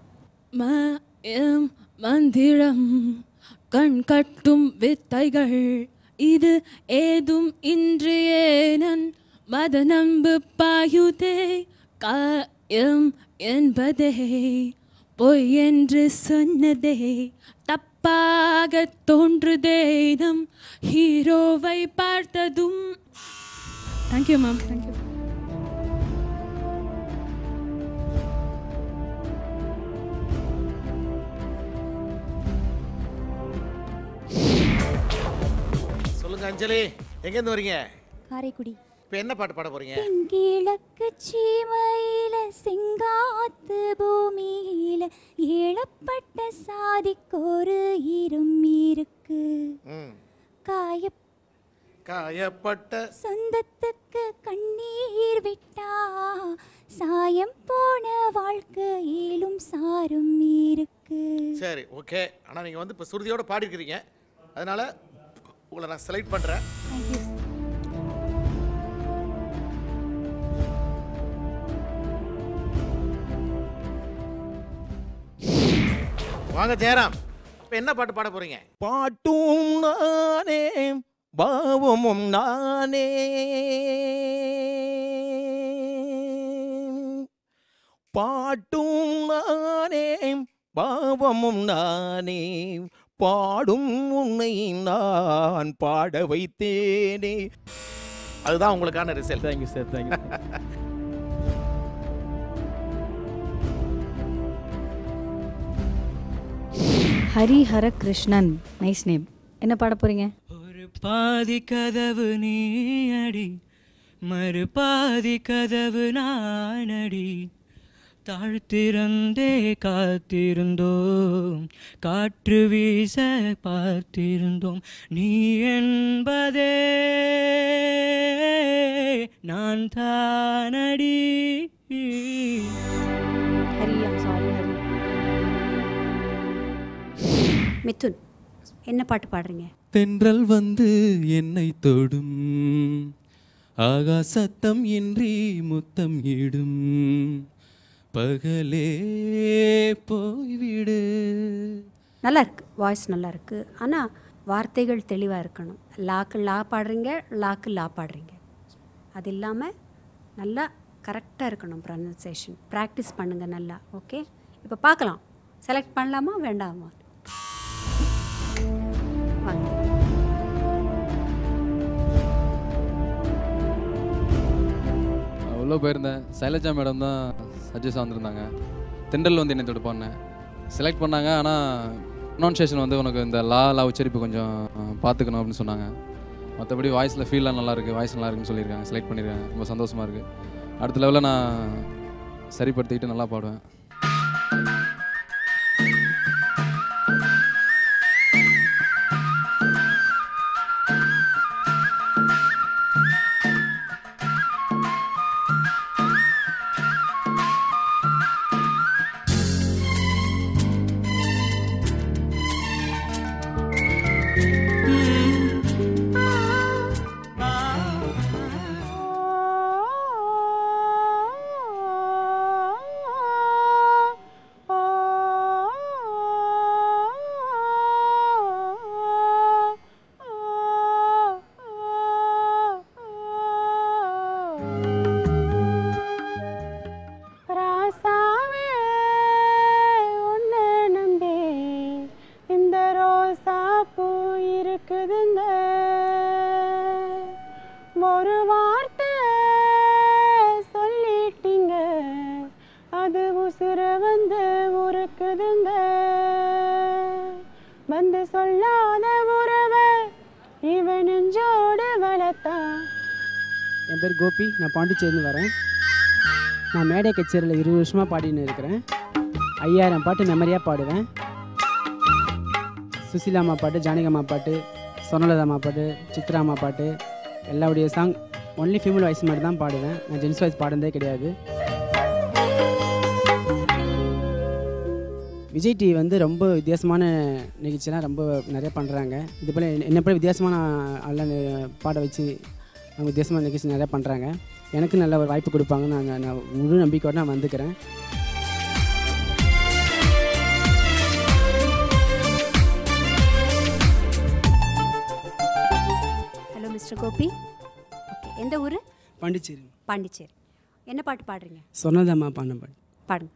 மந்திரம் கண் கட்டும் வித்தைகள் இது ஏதும் இன்றியே நன் மத நம்பு பாயுதே, காயம் என்பதே பொய் என்று சொன்னதே தப்பாக தோன்றுதே நம் ஹீரோவை பார்த்ததும். Thank you ma'am, thank you. சொல்லுங்க அஞ்சலி, எங்கேருந்து வரீங்க? காரைக்குடி. இப்போ என்ன பாட்டு பாட போறீங்க? கிழக்கு சீமையில செங்காத்து பூமியில ஏழப்பட்ட சாதிக்கொரு ஈரம் இருக்கு, காயப்பட்ட சொந்தத்துக்கு கண்ணீர் விட்டா சாயம் போன வாழ்க்கையிலும் சாரம் இருக்கு. சரி, ஓகே. ஆனால் நீங்கள் வந்து இப்போ சுருதியோடு பாடிருக்கிறீங்க, அதனால உங்களை நான் செலக்ட் பண்ணுறேன். வாங்க ஜெயராம், இப்போ என்ன பாட்டு பாட போறீங்க? பாட்டும் நானே பாவமும் நானே, பாட்டும் நானே பாவமும் நானே, பாடும் உன்னை நான் பாட வைத்தேனே. அதுதான் உங்களுக்கான result. Thank you sir, thank you. Harihara Krishnan, nice name. என்ன பாட போறீங்க? ஒரு பாதி கதவு நீ அடி, மறு பாதி கதவு நானடி, தாழ்த்திருந்தே காத்திருந்தோம், காற்று வீச பார்த்திருந்தோம், நீ என்பதே நான் தானடி. Hari, I'm sorry Hari. மிதுன், என்ன பாட்டு பாடுறீங்க? தென்றல் வந்து என்னை தொடும், ஆகாசத்தம் இன்றி முத்தம் இடும், பகலே போய்விடு. நல்லா இருக்கு, வாய்ஸ் நல்லா இருக்கு. ஆனால் வார்த்தைகள் தெளிவாக இருக்கணும். லாக்கு லா பாடுறீங்க, லாக்கு லா பாடுறீங்க. அது இல்லாமல் நல்லா கரெக்டாக இருக்கணும் ப்ரொனன்சியேஷன். ப்ராக்டிஸ் பண்ணுங்கள் நல்லா. ஓகே, இப்போ பார்க்கலாம் செலக்ட் பண்ணலாமா வேண்டாமா? வாங்க. உள்ளே போயிருந்தேன். சைலஜா மேடம் தான் சஜஸ்ட் வந்திருந்தாங்க. தென்றல் வந்து என்னை தொட்டு பாடினேன். செலக்ட் பண்ணாங்க. ஆனால் ப்ரொனன்சியேஷன் வந்து உனக்கு இந்த லா உச்சரிப்பு கொஞ்சம் பார்த்துக்கணும் அப்படின்னு சொன்னாங்க. மற்றபடி வாய்ஸில் ஃபீல்லாம் நல்லாயிருக்கு, வாய்ஸ் நல்லா இருக்குன்னு சொல்லியிருக்காங்க. செலக்ட் பண்ணியிருக்காங்க. ரொம்ப சந்தோஷமாக இருக்குது. அடுத்த லெவலில் நான் சரிப்படுத்திக்கிட்டு நல்லா பாடுவேன். ஒரு வார்த்தை சொல்லிட்டீங்க, அது உசுறு வந்து முறுக்குதுங்க. வந்து சொல்லாத உறவை சொல்லத்தான். என் பேர் கோபி, நான் பாண்டிச்சேரியிருந்து வரேன். நான் மேடை கச்சேரியில் 20 வருஷமாக பாடின்னு இருக்கிறேன். 5000 பாட்டு மெமரியாக பாடுவேன். சுசீலாம்மா பாட்டு, ஜானகியம்மா பாட்டு, சொர்ணலதாம்மா பாட்டு, சித்ராம்மா பாட்டு, எல்லாருடைய சாங் ஒன்லி ஃபீமேல் வாய்ஸ் மட்டும் தான் பாடுவேன். நான் ஜென்ஸ் வாய்ஸ் பாடுறதே கிடையாது. விஜய் டிவி வந்து ரொம்ப வித்தியாசமான நிகழ்ச்சியெல்லாம் ரொம்ப நிறைய பண்ணுறாங்க. இது போல் என்ன போல வித்தியாசமான ஆளெலாம் பாட வச்சு அவங்க வித்தியாசமான நிகழ்ச்சி நிறையா பண்ணுறாங்க. எனக்கு நல்ல ஒரு வாய்ப்பு கொடுப்பாங்கன்னு நான் முழு நம்பிக்கையோடு நான் வந்துக்கிறேன். Hello mister Gopi. ஓகே, எந்த ஊர்? பாண்டிச்சேரி. பாண்டிச்சேரி. என்ன பாட்டு பாடுறீங்க? சொர்ணலதாம்மா பாடின பாட்டு பாடுங்க.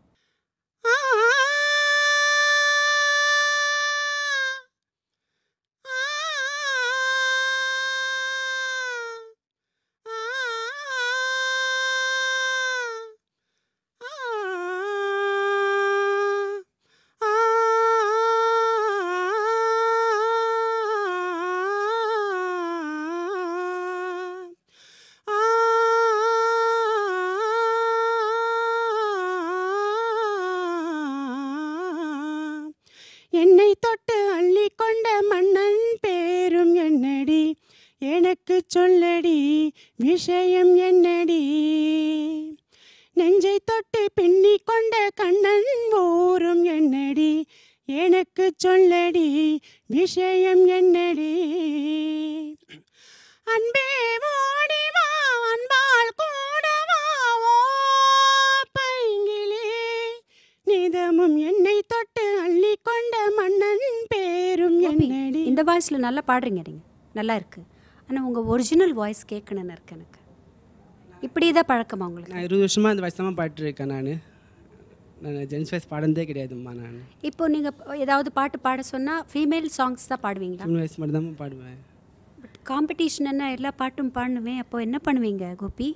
என்னை தொட்டு அள்ளி கொண்ட மன்னன் பேரும் என்னடி, எனக்கு சொல்லடி விஷயம் என்னடி. நெஞ்சை தொட்டு பின்னி கொண்ட கண்ணன் ஊரும் என்னடி, எனக்கு சொல்லடி விஷயம் என்னடி. அன்பே ஓடி வா, அன்பால் கூடவா ஓ பைங்கிலே, நிதமும் என்னை தொட்டு அள்ளி கொண்ட மன்னன் பேரும் என்னடி. இந்த வாய்ஸில் நல்லா பாடுறீங்க நீங்கள், நல்லா இருக்குது. ஆனால் உங்கள் ஒரிஜினல் வாய்ஸ் கேட்கணுன்னு இருக்கு எனக்கு. இப்படி தான் பழக்கமா உங்களுக்கு? நான் 20 வருஷமாக இந்த வாய்ஸ் தான் பாடிட்டுருக்கேன். நான் ஜென்ஸ் வாய்ஸ் பாடுறதே கிடையாதும்மா. நான் இப்போ நீங்கள் ஏதாவது பாட்டு பாட சொன்னால் ஃபீமேல் சாங்ஸ் தான் பாடுவீங்களா? ஃபீமேல் வாய்ஸ் மட்டும் தான் பாடுவேன். பட் காம்படிஷன்னா எல்லா பாட்டும் பாடுவேன். அப்போ என்ன பண்ணுவீங்க கோபி?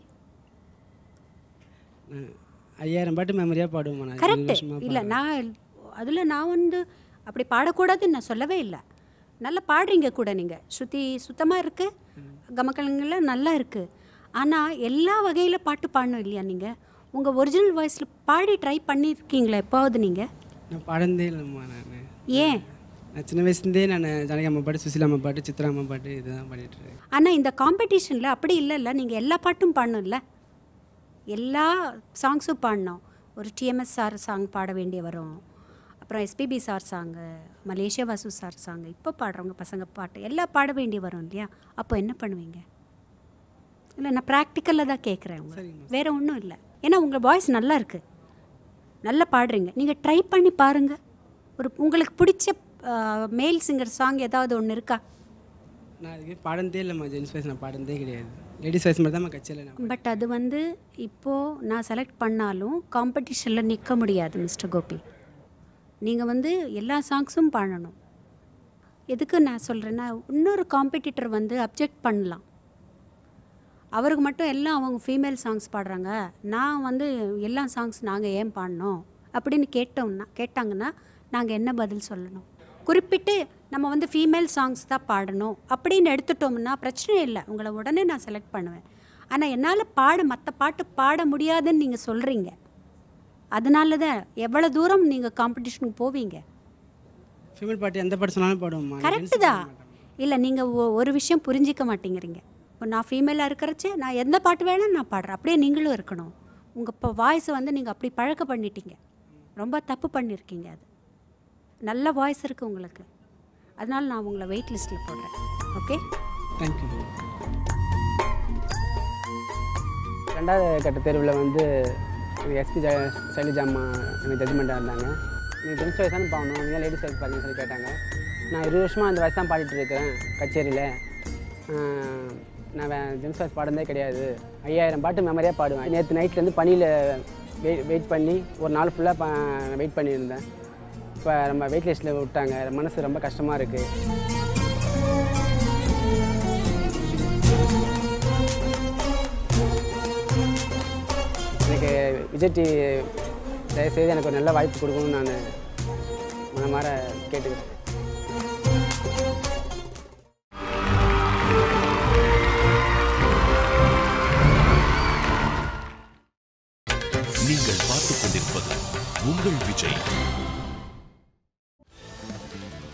5000 பாட்டு மெமரியாக பாடுவோம்மா. நான் கரெக்டு இல்லை, நான் அதில் நான் வந்து அப்படி பாடக்கூடாதுன்னு நான் சொல்லவே இல்லை. நல்லா பாடுறீங்க கூட, நீங்கள் ஸ்ருதி சுத்தமாக இருக்குது, கமக்கலங்கள்லாம் நல்லா இருக்குது. ஆனால் எல்லா வகையில் பாட்டு பாடணும் இல்லையா? நீங்கள் உங்கள் ஒரிஜினல் வாய்ஸில் பாடி ட்ரை பண்ணியிருக்கீங்களா எப்பாவது நீங்கள்? நான் பாடந்தே இல்லைம்மா. நான் ஏன்? நான் சின்ன வயசுலேருந்தே நான் ஜானகியம்மா பாட்டு, சுசீலாம்மா பாட்டு, சித்ராம்மா பாட்டு இதுதான் பாடிட்டுருக்கேன். ஆனால் இந்த காம்படிஷனில் அப்படி இல்லைல்ல, நீங்கள் எல்லா பாட்டும் பாடணும்ல, எல்லா சாங்ஸும் பாடணும். ஒரு டிஎம்எஸ் சார் சாங் பாட வேண்டிய வரும், அப்புறம் SPB sir song, Malaysia Vasu sir song, இப்போ பாடுறவங்க பசங்க பாட்டு எல்லாம் பாட வேண்டி வரும் இல்லையா? அப்போ என்ன பண்ணுவீங்க? இல்லை, நான் ப்ராக்டிக்கலில் தான் கேட்குறேன். வேறு ஒன்றும் இல்லை. ஏன்னா உங்கள் வாய்ஸ் நல்லா இருக்குது, நல்லா பாடுறீங்க. நீங்கள் ட்ரை பண்ணி பாருங்கள். ஒரு உங்களுக்கு பிடிச்ச மேல் சிங்கர் சாங் ஏதாவது ஒன்று இருக்கா? நான் அதுக்கு பாடந்தே இல்லைம்மா. ஜென்ஸ் வாய்ஸ் நான் பாடந்தே கிடையாது. லேடிஸ் வாய்ஸ் மட்டும் தான் கட்சியில். பட் அது வந்து இப்போது நான் செலக்ட் பண்ணாலும் காம்படிஷனில் நிற்க முடியாது மிஸ்டர் கோபி. நீங்கள் வந்து எல்லா சாங்ஸும் பாடணும். எதுக்கு நான் சொல்கிறேன்னா, இன்னொரு காம்படிட்டர் வந்து அப்ஜெக்ட் பண்ணலாம். அவருக்கு மட்டும் எல்லாம் அவங்க ஃபீமேல் சாங்ஸ் பாடுறாங்க, நான் வந்து எல்லா சாங்ஸ் நாங்கள் ஏன் பாடணும் அப்படின்னு கேட்டாங்கன்னா நாங்கள் என்ன பதில் சொல்லணும்? குறிப்பிட்டு நம்ம வந்து ஃபீமேல் சாங்ஸ் தான் பாடணும் அப்படின்னு எடுத்துட்டோம்னா பிரச்சனை இல்லை, உங்களை உடனே நான் செலக்ட் பண்ணுவேன். ஆனால் என்னால் மற்ற பாட்டு பாட முடியாதுன்னு நீங்கள் சொல்கிறீங்க. அதனால தான் எவ்வளோ தூரம் நீங்கள் காம்படிஷனுக்கு போவீங்க. ஃபீமேல் பாட்டு எந்த பாட்டு சொன்னாலும் பாடுவோம்மா. கரெக்டு தான். இல்லை, நீங்கள் ஒரு விஷயம் புரிஞ்சிக்க மாட்டேங்கிறீங்க. இப்போ நான் ஃபீமேலாக இருக்கிறச்சே நான் எந்த பாட்டு வேணாலும் நான் பாடுறேன், அப்படியே நீங்களும் இருக்கணும். உங்கள் இப்போ வாய்ஸை வந்து நீங்கள் அப்படி பழக்க பண்ணிட்டீங்க, ரொம்ப தப்பு பண்ணியிருக்கீங்க. அது நல்ல வாய்ஸ் இருக்குது உங்களுக்கு, அதனால் நான் உங்களை வெயிட் லிஸ்ட்டில் போடுறேன். Okay, thank you. 2வது கட்ட தேர்வில் வந்து எஸ்பி சைலஜாம்மா எனக்கு ஜட்ஜ்மெண்ட்டாக இருந்தாங்க. நீங்கள் ஜென்ஸ் வாய்ஸ் தானே பாடணும், நீங்கள் லேடிஸ் வாய்ஸ் பாருங்கன்னு சொல்லி கேட்டாங்க. நான் 20 வருஷமாக அந்த வாய்ஸ் தான் பாடிட்டுருக்கிறேன் கச்சேரியில். நான் ஜென்ஸ் வாய்ஸ் பாடுறதே கிடையாது. 5000 பாட்டு மெமரியாக பாடுவேன். நேற்று நைட்லேருந்து பனியில் வெயிட் பண்ணி ஒரு நாள் ஃபுல்லாக வெயிட் பண்ணியிருந்தேன். இப்போ நம்ம வெயிட் லிஸ்ட்டில் விட்டாங்க, மனசு ரொம்ப கஷ்டமாக இருக்குது. எனக்கு விஜய் டிவி தயவுசெய்து எனக்கு ஒரு நல்ல வாய்ப்பு கொடுக்கணும்னு நான் மனமாற கேட்டுக்கிறேன்.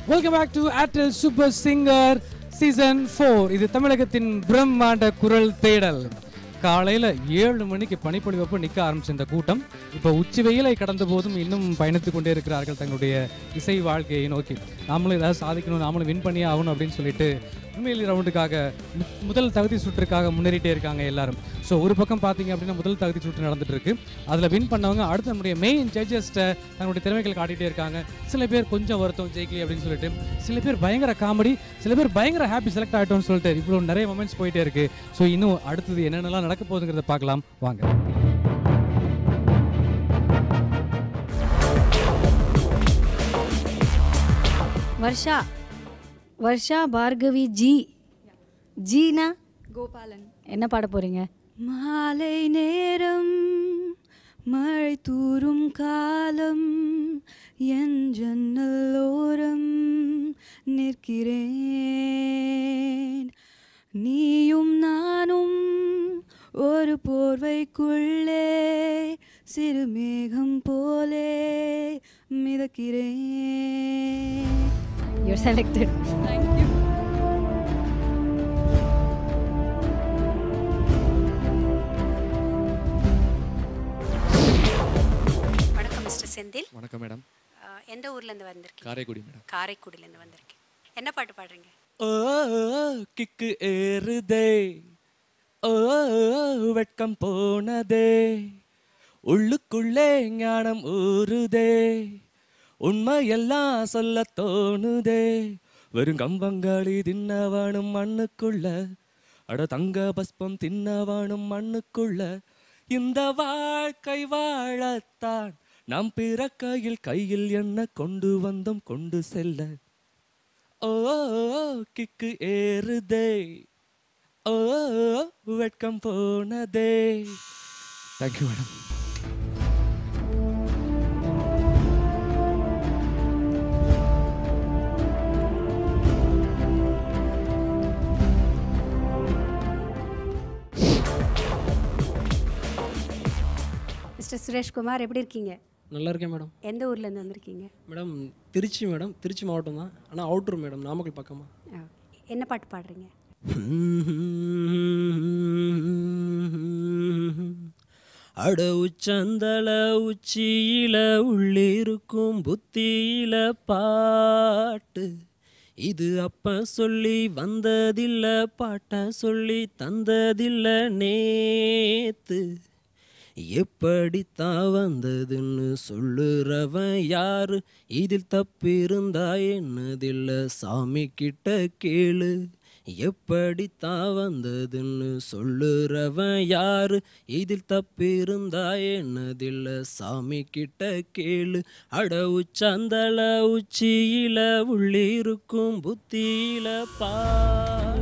Welcome back to Airtel super singer season 4. இது தமிழகத்தின் பிரம்மாண்ட குரல் தேடல். காலையில் 7 மணிக்கு பனிப்பொழிவப்போ நிற்க ஆரம்பிச்ச இந்த கூட்டம் இப்போ உச்சி வெயிலை கடந்த போதும் இன்னும் பயணித்து கொண்டே இருக்கிறார்கள் தங்களுடைய இசை வாழ்க்கையை நோக்கி. நாமளும் ஏதாவது சாதிக்கணும், நாமளும் வின் பண்ணியே ஆகணும் அப்படின்னு சொல்லிட்டு உண்மையில் ரவுண்டுக்காக முதல் தகுதி சுற்றுக்காக முன்னேறிட்டே இருக்காங்க எல்லாரும். ஸோ ஒரு பக்கம் பார்த்தீங்க அப்படின்னா முதல் தகுதி சுற்று நடந்துட்டு இருக்கு. அதில் வின் பண்ணவங்க அடுத்து நம்முடைய மெயின் ஜட்ஜஸ்ட்டை தங்களுடைய திறமைகள் காட்டிகிட்டே இருக்காங்க. சில பேர் கொஞ்சம் வருத்தம் ஜெயிக்கலி அப்படின்னு சொல்லிட்டு, சில பேர் பயங்கர காமெடி, சில பேர் பயங்கர ஹாப்பி செலக்ட் ஆகிட்டோம்னு சொல்லிட்டு இவ்வளோ நிறைய மொமெண்ட்ஸ் போயிட்டே இருக்கு. ஸோ இன்னும் அடுத்தது என்னென்னலாம் நடக்க போகுதுங்கிறத பார்க்கலாம் வாங்க. வர்ஷா பார்கவி ஜீனா கோபாலன். என்ன பாட போறீங்க? மாலை நேரம் மழை தூரும் காலம் என் ஜன்னலோரம் நிற்கிறேன். நீயும் நானும் ஒரு போர்வைக்குள்ளே சிறு மேகம் போலே மிதக்கிறேன். You're selected. Thank you. வணக்கம் மிஸ்டர் செந்தில். வணக்கம் மேடம். எந்த ஊர்லேருந்து வந்திருக்கீங்க? காரைக்குடி மேடம். காரைக்குடிலேருந்து வந்திருக்கேன். என்ன பாட்டு பாடுறீங்க? ஓ கிக்கு ஏறுதே, ஓ வெட்கம் போனதே, உள்ளுக்குள்ளே ஞானம் ஊறுதே, உண்மையெல்லாம் சொல்ல தோணுதே, வெறும் கம்பங்களி தின்னவானும் மண்ணுக்குள்ள, அட தங்க பஸ்பம் தின்னவானும் மண்ணுக்குள்ள, இந்த வாழ்க்கை வாழத்தான் நாம் பிறக்கையில் கையில் என்ன கொண்டு வந்தோம் கொண்டு செல்ல. ஓ கிக்கு ஏறுதே, ஓ வெட்கம் போனதே. Thank you madam. மிஸ்டர் சுரேஷ்குமார் எப்படி இருக்கீங்க? நல்லா இருக்கேன் மேடம். எந்த ஊர்லேருந்து வந்திருக்கீங்க? மேடம் திருச்சி மேடம், திருச்சி மாவட்டம் தான், ஆனால் அவுட்ரு மேடம், நாமக்கல் பக்கமா. என்ன பாட்டு பாடுறீங்க? அட உச்சந்தல உச்சியில உள்ளிருக்கும் புத்தியில பாட்டு, இது அப்ப சொல்லி வந்ததில்ல, பாட்ட சொல்லி தந்ததில்ல நேத்து, எப்படித்தான் வந்ததுன்னு சொல்லுறவன் யாரு, இதில் தப்பிருந்தா என்னதில்ல சாமி கிட்ட கேளு, எப்படித்தான் வந்ததுன்னு சொல்லுறவன் யாரு, இதில் தப்பிருந்தா என்னதில்ல சாமி கிட்ட கேளு, அட உச்சந்தல உச்சியில உள்ளிருக்கும் புத்தியில பாட்டு.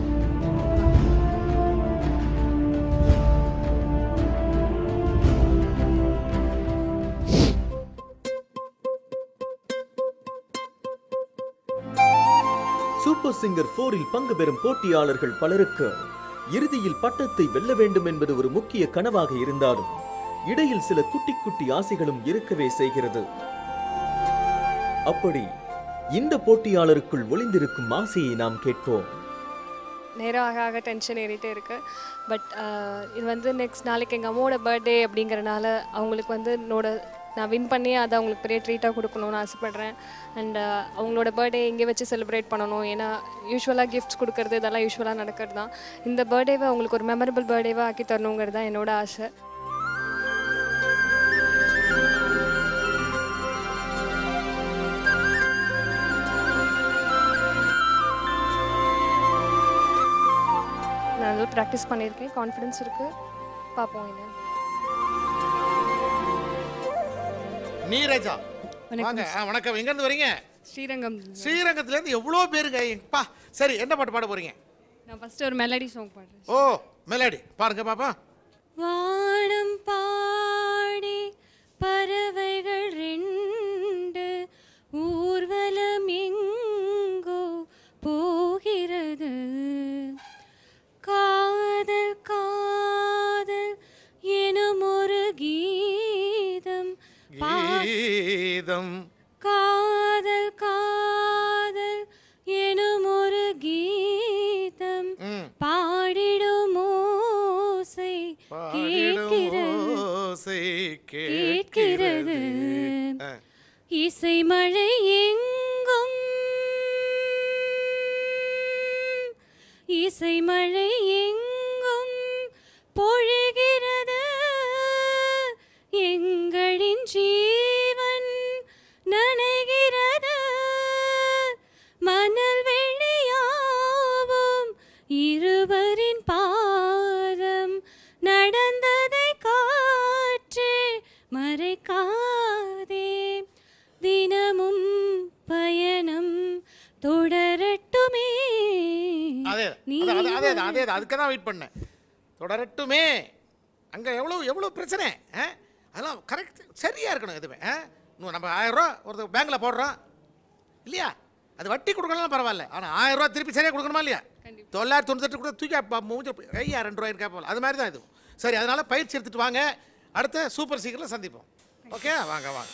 சூப்பர் சிங்கர் 4இல் பங்கு பெறும் போட்டியாளர்கள் பலருக்கு இறுதியில் பட்டத்தை வெல்ல வேண்டும் என்பது ஒரு முக்கிய கனவாக இருந்தாலும் இடையில் சில குட்டி குட்டி ஆசைகளும் இருக்கவே செய்கிறது. அப்படி இந்த போட்டியாளருக்குள் ஒளிந்திருக்கும் ஆசையை நாம் கேட்போம். நேரம் ஆக ஆக டென்ஷன் ஏறிட்டே இருக்கு. பட் இது வந்து நெக்ஸ்ட் நாளைக்கு எங்கள் அம்மாவோட பர்த்டே அப்படிங்கிறனால அவங்களுக்கு வந்து நான் வின் பண்ணி அதை அவங்களுக்கு பெரிய ட்ரீட்டாக கொடுக்கணும்னு ஆசைப்பட்றேன். அண்ட் அவங்களோட பர்த்டே இங்கே வச்சு செலிப்ரேட் பண்ணணும். ஏன்னா யூஸ்வலாக கிஃப்ட்ஸ் கொடுக்கறது இதெல்லாம் யூஸ்வலாக நடக்கிறது தான். இந்த பர்த்டேவை அவங்களுக்கு ஒரு மெமரபிள் பர்த்டேவாக ஆக்கி தரணுங்கிறது தான் என்னோட ஆசை. நான் நல்லா ப்ராக்டிஸ் பண்ணியிருக்கேன், கான்ஃபிடென்ஸ் இருக்குது, பார்ப்போம். என்ன நீரஜா வாங்க. வணக்கம். எங்க இருந்து வரீங்க? ஸ்ரீரங்கம். ஸ்ரீரங்கத்துல இருந்து எவ்வளோ பேருங்க. பா சரி, என்ன பாட்டு பாட போறீங்க? நான் ஃபர்ஸ்ட் ஒரு மெலடி சாங் பாடுறேன். ஓ மெலடி பாருங்க பாப்பா. வானம் பாடி பறவைகள் ரெண்டு ஊர்வலம் எங்கோ போகிறது, காதல் காதல் எனும் ஒரு கீதம் கீதம் காதல் காதல் இசை மழை எங்கும் இசை மழை எங்கும் பொழிகிறது எங்களின் ஜீவன் நனைகிறது மணல் வெளியாவும் இருவரின் பாதம் நடந்ததை காற்றே மறைக்காதே தினமும் பயணம் தொடரட்டுமே. அதுக்கு தான் வெயிட் பண்ணேன். தொடரட்டுமே. அங்கே எவ்வளோ பிரச்சனை, அதெல்லாம் கரெக்ட் சரியாக இருக்கணும். எதுவுமே நம்ம 1000 ரூபா ஒருத்தர் பேங்க்கில் போடுறோம் இல்லையா, அது வட்டி கொடுக்கலாம் பரவாயில்ல, ஆனால் 1000 ரூபா திருப்பி சரியாக கொடுக்கணுமா இல்லையா? 998 கூட தூக்கி மூஞ்சி ஐயா 2 ரூபாய்க்கு கேட்போம். அது மாதிரி தான் இதுவும். சரி, அதனால் பயிற்சி எடுத்துகிட்டு வாங்க. அடுத்த சூப்பர் சீக்கிரம் சந்திப்போம். ஓகே, வாங்க வாங்க.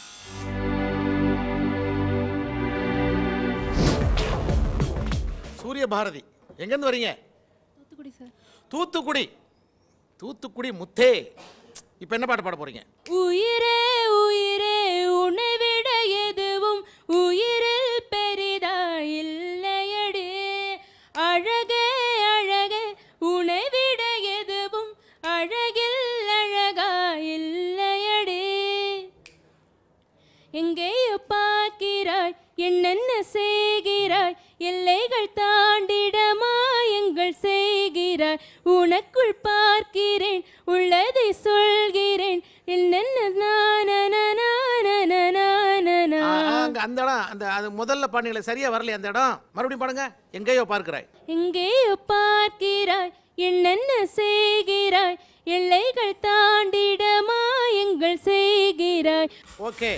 சூரிய பாரதி எங்கேருந்து வரீங்க? தூத்துக்குடி சார். தூத்துக்குடி. தூத்துக்குடி முத்தே. இப்போ என்ன பாட்டு பாட போறீங்க? உயிரே உயிரே உன்னை விட எதுவும் உயிரில் பெரிதா இல்லையடி, அழகே அழகே உன்னை விட எதுவும் அழகில் அழகா இல்லையடி, எங்கேயோ பார்க்கிறாய் என்னென்ன செய்கிறாய், எல்லைகள் தாண்டிடமா எங்கள் செய்கிறாய், உனக்குள் பார்க்கிறேன் உள்ளதை சொல்கிறேன் என்னென்ன அந்த இடம் அந்த அது முதல்ல பாடினீங்களே சரியா வரலையே, அந்த இடம் மறுபடியும் பாடுங்க. எங்கேயோ பார்க்கிறாய். எங்கேயோ பார்க்கிறாய் என்னென்ன செய்கிறாய், எல்லைகள் தாண்டிடமா எங்கள் செய்கிறாய். ஓகே,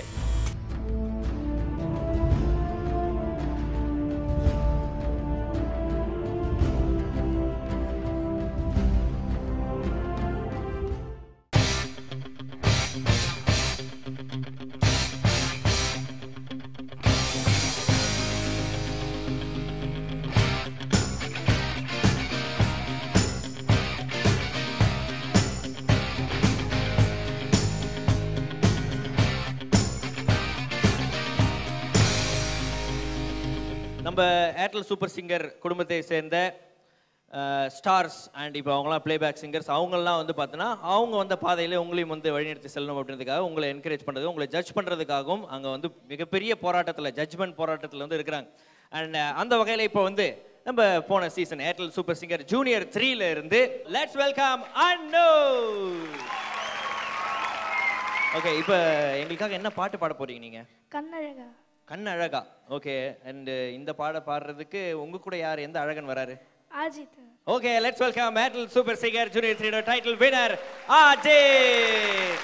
நம்ம ஏர்டெல் சூப்பர் சிங்கர் குடும்பத்தை சேர்ந்த ஸ்டார்ஸ் அண்ட் இப்போ அவங்களாம் பிளேபேக் சிங்கர்ஸ், அவங்கெல்லாம் வந்து பார்த்தோன்னா அவங்க வந்த பாதையில் உங்களையும் வந்து வழிநடத்தி செல்லணும் அப்படின்றதுக்காக உங்களை என்கரேஜ் பண்ணுறது, உங்களை ஜட்ஜ் பண்ணுறதுக்காகவும் அங்கே வந்து மிகப்பெரிய போராட்டத்தில் ஜட்ஜ்மெண்ட் போராட்டத்தில் வந்து இருக்கிறாங்க. அண்ட் அந்த வகையில் இப்போ வந்து நம்ம போன season Airtel super singer junior 3ல இருந்து லெட்ஸ் வெல்கம் அன்னு. ஓகே, இப்போ எங்களுக்காக என்ன பாட்டு பாட போறீங்க நீங்கள்? கண்ணழகா. கண்ணழகா. ஓகே, அண்ட் இந்த பாடுறதுக்கு உங்க கூட யார், எந்த அழகன் வராரு? Ajith. Okay, let's welcome Airtel super singer junior 3 title winner Ajith.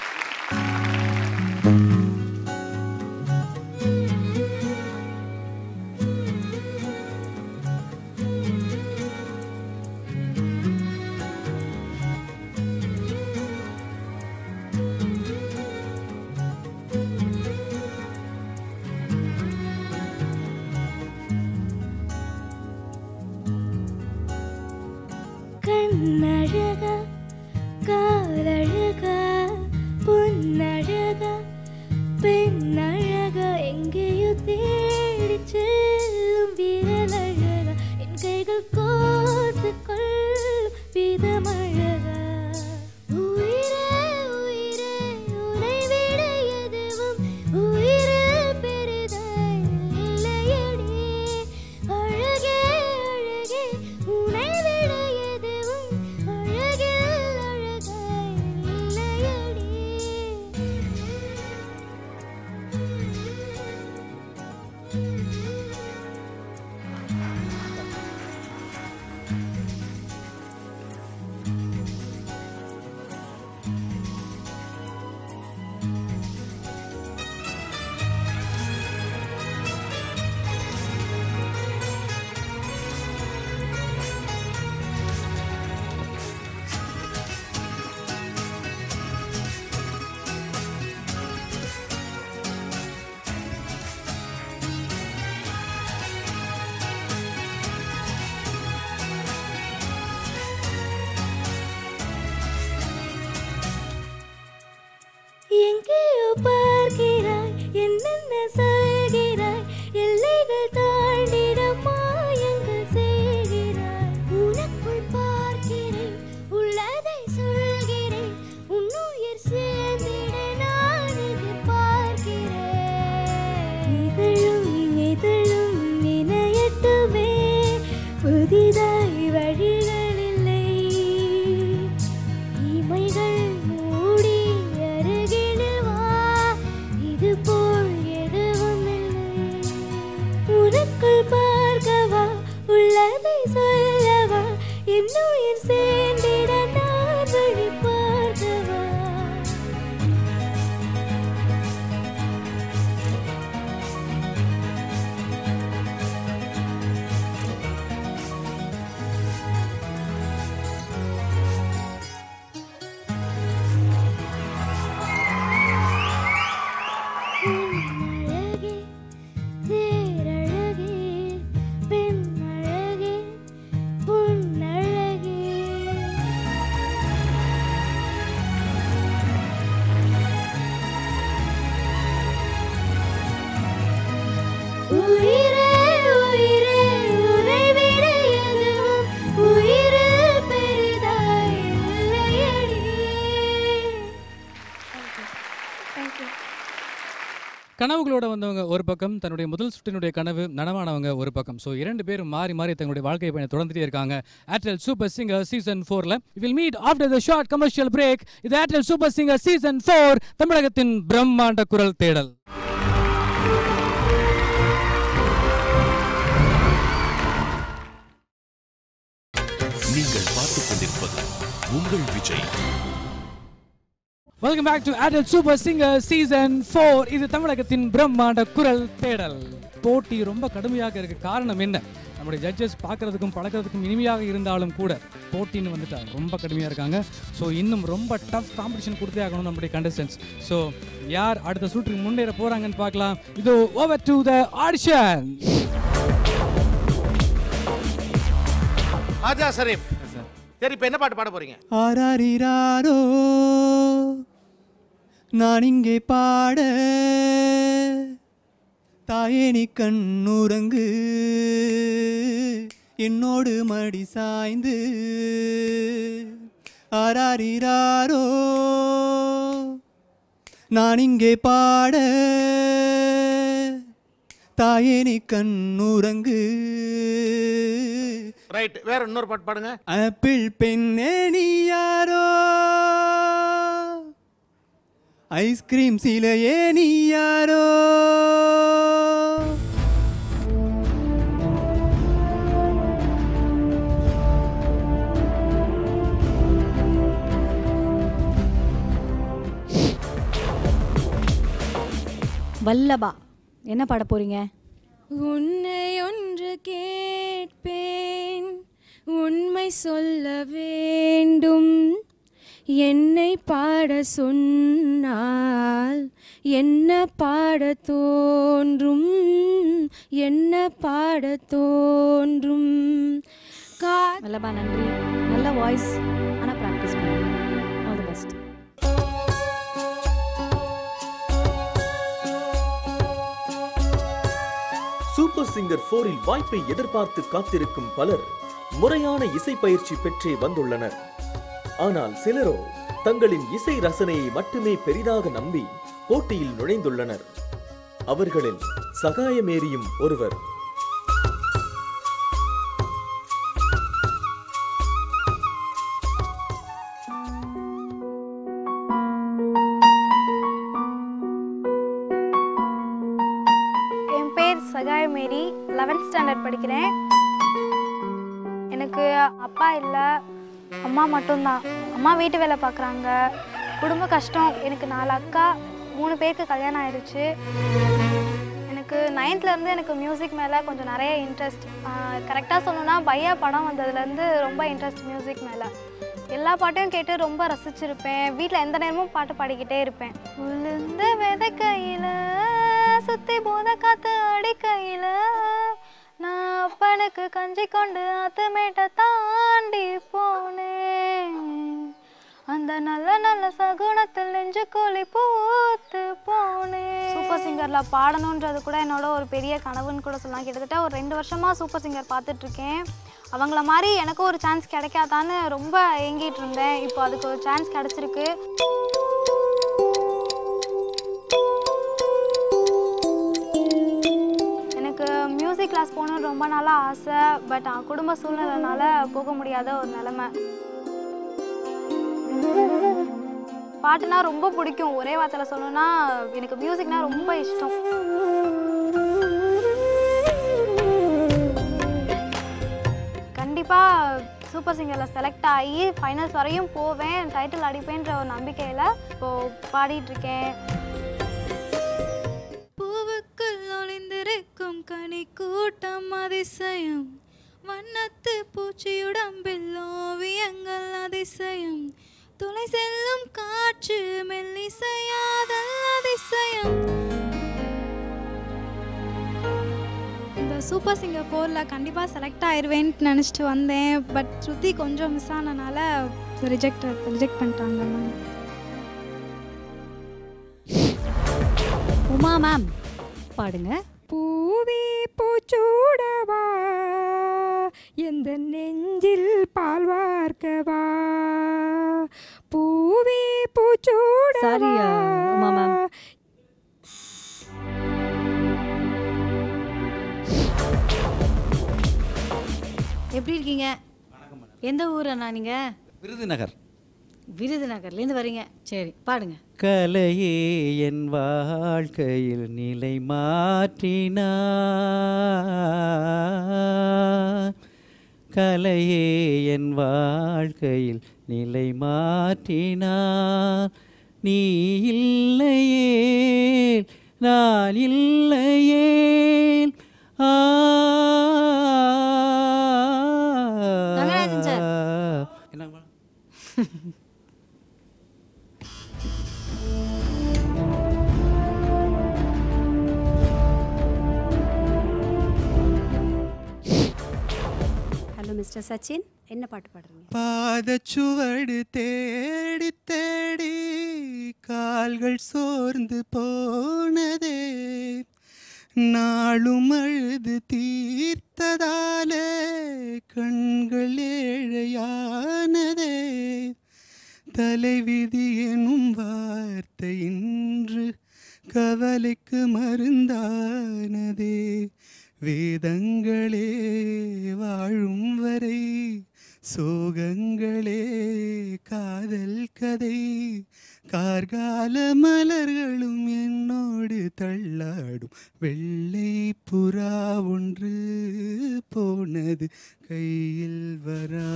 கண்ணழகா காலழகா பொன்னழகா பெண்ணழகா எங்கேயோ தேடி செல்லும் விரலழகா என் கைகள் கோர்த்து கொள்ளும் விதமழகா உயிரே உயிரே உன்னை விட எதுவும் உயிரில் பெரிதாய் இல்லையடி, அழகே அழகே உன்னை விட எதுவும் அழகில் அழகாய் கனவுகளோட வந்தவங்க ஒரு பக்கம், தன்னுடைய முதல் சுற்றினுடைய கனவு நனவானவங்க ஒரு பக்கம். ஸோ 2 பேரும் மாறி மாறி தங்களுடைய வாழ்க்கை பயணம் தொடர்ந்துட்டே இருக்காங்க. ஏர்டெல் சூப்பர் சிங்கர் சீசன் 4ல we'll meet after the short commercial break. இது ஏர்டெல் சூப்பர் சிங்கர் சீசன் 4 தமிழகத்தின் பிரம்மாண்ட குரல் தேடல். நீங்கள் பார்த்துக் கொண்டிருப்பது உங்கள் Vijay. Welcome back to Airtel super singer season 4. இது தமிழகத்தின் பிரம்மாண்ட குரல் தேடல். போட்டி ரொம்ப கடுமையாக இருக்கு. காரணம் என்ன? நம்முடைய ஜட்ஜஸ் பார்க்கறதுக்கும் பழக்கிறதுக்கும் இனிமையாக இருந்தாலும் கூட போட்டின்னு வந்துட்டா ரொம்ப கடுமையாக இருக்காங்க. ஸோ இன்னும் ரொம்ப டஃப் காம்படிஷன் கொடுத்தே ஆகணும் நம்முடைய கண்டஸ்டன்ஸ். ஸோ யார் அடுத்த சுற்றுக்கு முன்னேற போறாங்கன்னு பார்க்கலாம். இது ஓவர் டு த ஆடிஷன். ஆஜா ஷரீஃப், சரி இப்போ என்ன பாட்டு பாட போறீங்க? ஆராரிராரோ நான் இங்கே பாட, தாயே நீ கண்ணுறங்கு, என்னோடு மடி சாய்ந்து. ஆராரிராரோ நான் இங்கே பாட, தாயே நீ கண்ணுறங்கு. ரைட், வேற இன்னொரு பாட்டு பாடுங்க. ஆப்பிள் பெண்ணே நீ யாரோ, ஐஸ்கிரீம் சிலையே நீ யாரோ, வல்லபா என்ன பாட போறீங்க? உன்னை ஒன்று கேட்பேன், உண்மை சொல்ல வேண்டும். என்னை பாட சொன்னால் என்ன பாட தோன்றும், என்ன பாட தோன்றும். வல்லபா நன்றி, நல்ல வாய்ஸ், ஆனால் ப்ராக்டிஸ் பண்ணுங்க. All the best. Super singer 4இல் வாய்ப்பை எதிர்பார்த்து காத்திருக்கும் பலர் முறையான இசை பயிற்சி பெற்றே வந்துள்ளனர். ஆனால் சிலரோ தங்களின் இசை ரசனையை மட்டுமே பெரிதாக நம்பி போட்டியில் நுழைந்துள்ளனர். அவர்களில் சகாயமேரியும் ஒருவர். என் பேர் சகாயமேரி, 11th ஸ்டாண்டர்ட் படிக்கிறேன். எனக்கு அப்பா இல்லை, அம்மா மட்டும்தான். அம்மா வீட்டு வேலை பார்க்குறாங்க, குடும்ப கஷ்டம். எனக்கு 4 அக்கா, 3 பேருக்கு கல்யாணம் ஆயிடுச்சு. எனக்கு 9th எனக்கு மியூசிக் மேலே கொஞ்சம் நிறைய இன்ட்ரெஸ்ட். கரெக்டாக சொல்லணும்னா பையா படம் வந்ததுலேருந்து ரொம்ப இன்ட்ரெஸ்ட் மியூசிக் மேலே. எல்லா பாட்டையும் கேட்டு ரொம்ப ரசிச்சிருப்பேன். வீட்டில் எந்த நேரமும் பாட்டு பாடிக்கிட்டே இருப்பேன். உளுந்த விதைக்கையில் சுற்றி போத காற்று அடிக்கையில், நான் அப்பனுக்கு கஞ்சி கொண்டு ஆத்துமேட்டை தாண்டி போனேன். அந்த நல்ல நல்ல சகுனத்தில் நெஞ்சு கூலி பூத்து போனேன். சூப்பர் சிங்கரில் பாடணுன்றது கூட என்னோட ஒரு பெரிய கனவுன்னு கூட சொல்லலாம். கிட்டத்தட்ட ஒரு 2 வருஷமாக சூப்பர் சிங்கர் பார்த்துட்ருக்கேன். அவங்கள மாதிரி எனக்கும் ஒரு சான்ஸ் கிடைக்காதான்னு ரொம்ப ஏங்கிட்டு இருந்தேன். இப்போ அதுக்கு ஒரு சான்ஸ் கிடச்சிருக்கு. எனக்கு மியூசிக் கிளாஸ் போகணுன்னு ரொம்ப நாளாக ஆசை. பட் குடும்ப சூழ்நிலைனால போக முடியாத ஒரு நிலைமை. பாட்டுனா ரொம்ப பிடிக்கும். ஒரே வார்த்தையில் சொல்லணும்னா எனக்கு மியூசிக்னா ரொம்ப இஷ்டம். கண்டிப்பாக சூப்பர் சிங்கரில் செலக்ட் ஆகி ஃபைனல்ஸ் வரையும் போவேன், டைட்டில் அடிப்பேன்ற ஒரு நம்பிக்கையில் இப்போது பாடிட்டுருக்கேன். பூவுக்குள் ஒளிந்திருக்கும் கனி கூட்டம் அதிசயம், வண்ணத்து பூச்சியுடம்பில் ஓவியங்கள் அதிசயம், துளை செல்லும் காற்று மெல்லிசையாதல் அதிசயம். இந்த சூப்பர் சிங்கர் 4ல் கண்டிப்பாக செலக்ட் ஆயிடுவேன்ட்டு நினச்சிட்டு வந்தேன். பட் ஸ்ருதி கொஞ்சம் மிஸ் ஆனனால ரிஜெக்ட் பண்ணிட்டாங்க. உமா மேம் பாடுங்க. பூவே பூச்சூடவா, எந்த நெஞ்சில் பால் வார்க்கவா, பூவே பூச்சூடவா. Sorry Uma ma'am. எப்படி இருக்கீங்க? எந்த ஊர் அண்ணா நீங்கள்? விருதுநகர். விருதுநகர்லேருந்து வரீங்க. சரி பாடுங்க. கலையே என் வாழ்க்கையில் நிலை மாற்றினார், கலையே என் வாழ்க்கையில் நிலை மாற்றினார், நீ இல்லையே நான் இல்லையே ரங்கராஜன் சார். என்ன ஹலோ மிஸ்டர் சச்சின், என்ன பாட்டு பாடுறீங்க? பாதச்சுவடு தேடி தேடி கால்கள் சோர்ந்து போனதே, நாளும் அழுது தீர்த்ததாலே கண்கள் ஏழையானதே, தலைவிதி எனும் வார்த்தை இன்று கவலைக்கு மருந்தானதே, வேதங்களே வாழும் வரை சோகங்களே காதல் கதை, கார்கால மலர்களும் என்னோடு தள்ளாடும், வெள்ளை புறா ஒன்று போனது கையில் வரா.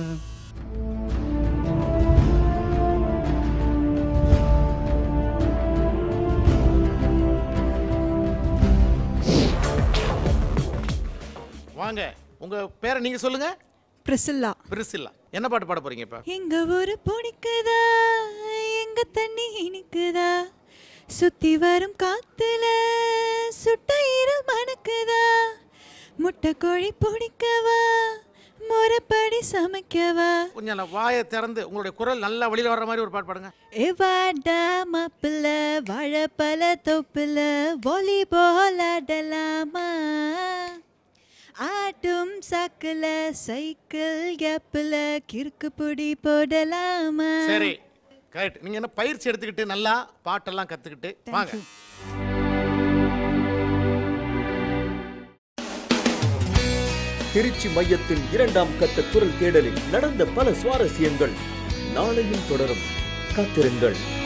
வாங்க, உங்க பேரை நீங்க சொல்லுங்க. பிரிசில்லா. பிரிசில்லா, என்ன பாட்டு பாட போறீங்க இப்ப? எங்க ஊரு பிடிக்குதா, எங்க தண்ணி இனிக்குதா, சுத்தி வரும் காத்துல சுட்டயிறு மணக்குதா, முட்டை கோழி பிடிக்கவா, முறைப்படி சமைக்கவா. கொஞ்சம் வாயை திறந்து உங்களுடைய குரல் நல்லா வெளியில வர்ற மாதிரி ஒரு பாட்டு பாடுங்க. வாடா மாப்பிள்ள வாழைப்பழ தொப்புல வாலிபால் ஆடலாமா, ஆட்டும் சாக்குல சைக்கிள் கேப்ல கிறுக்கு பொடி போடலாமா. சரி, கரெக்ட். நீங்க என்ன பயிற்சி எடுத்துக்கிட்டு நல்லா பாட்டெல்லாம் கத்துக்கிட்டு வாங்க. திருச்சி மையத்தின் 2ஆம் கட்ட குரல் தேடலில் நடந்த பல சுவாரஸ்யங்கள் நாளையும் தொடரும். காத்திருங்கள்.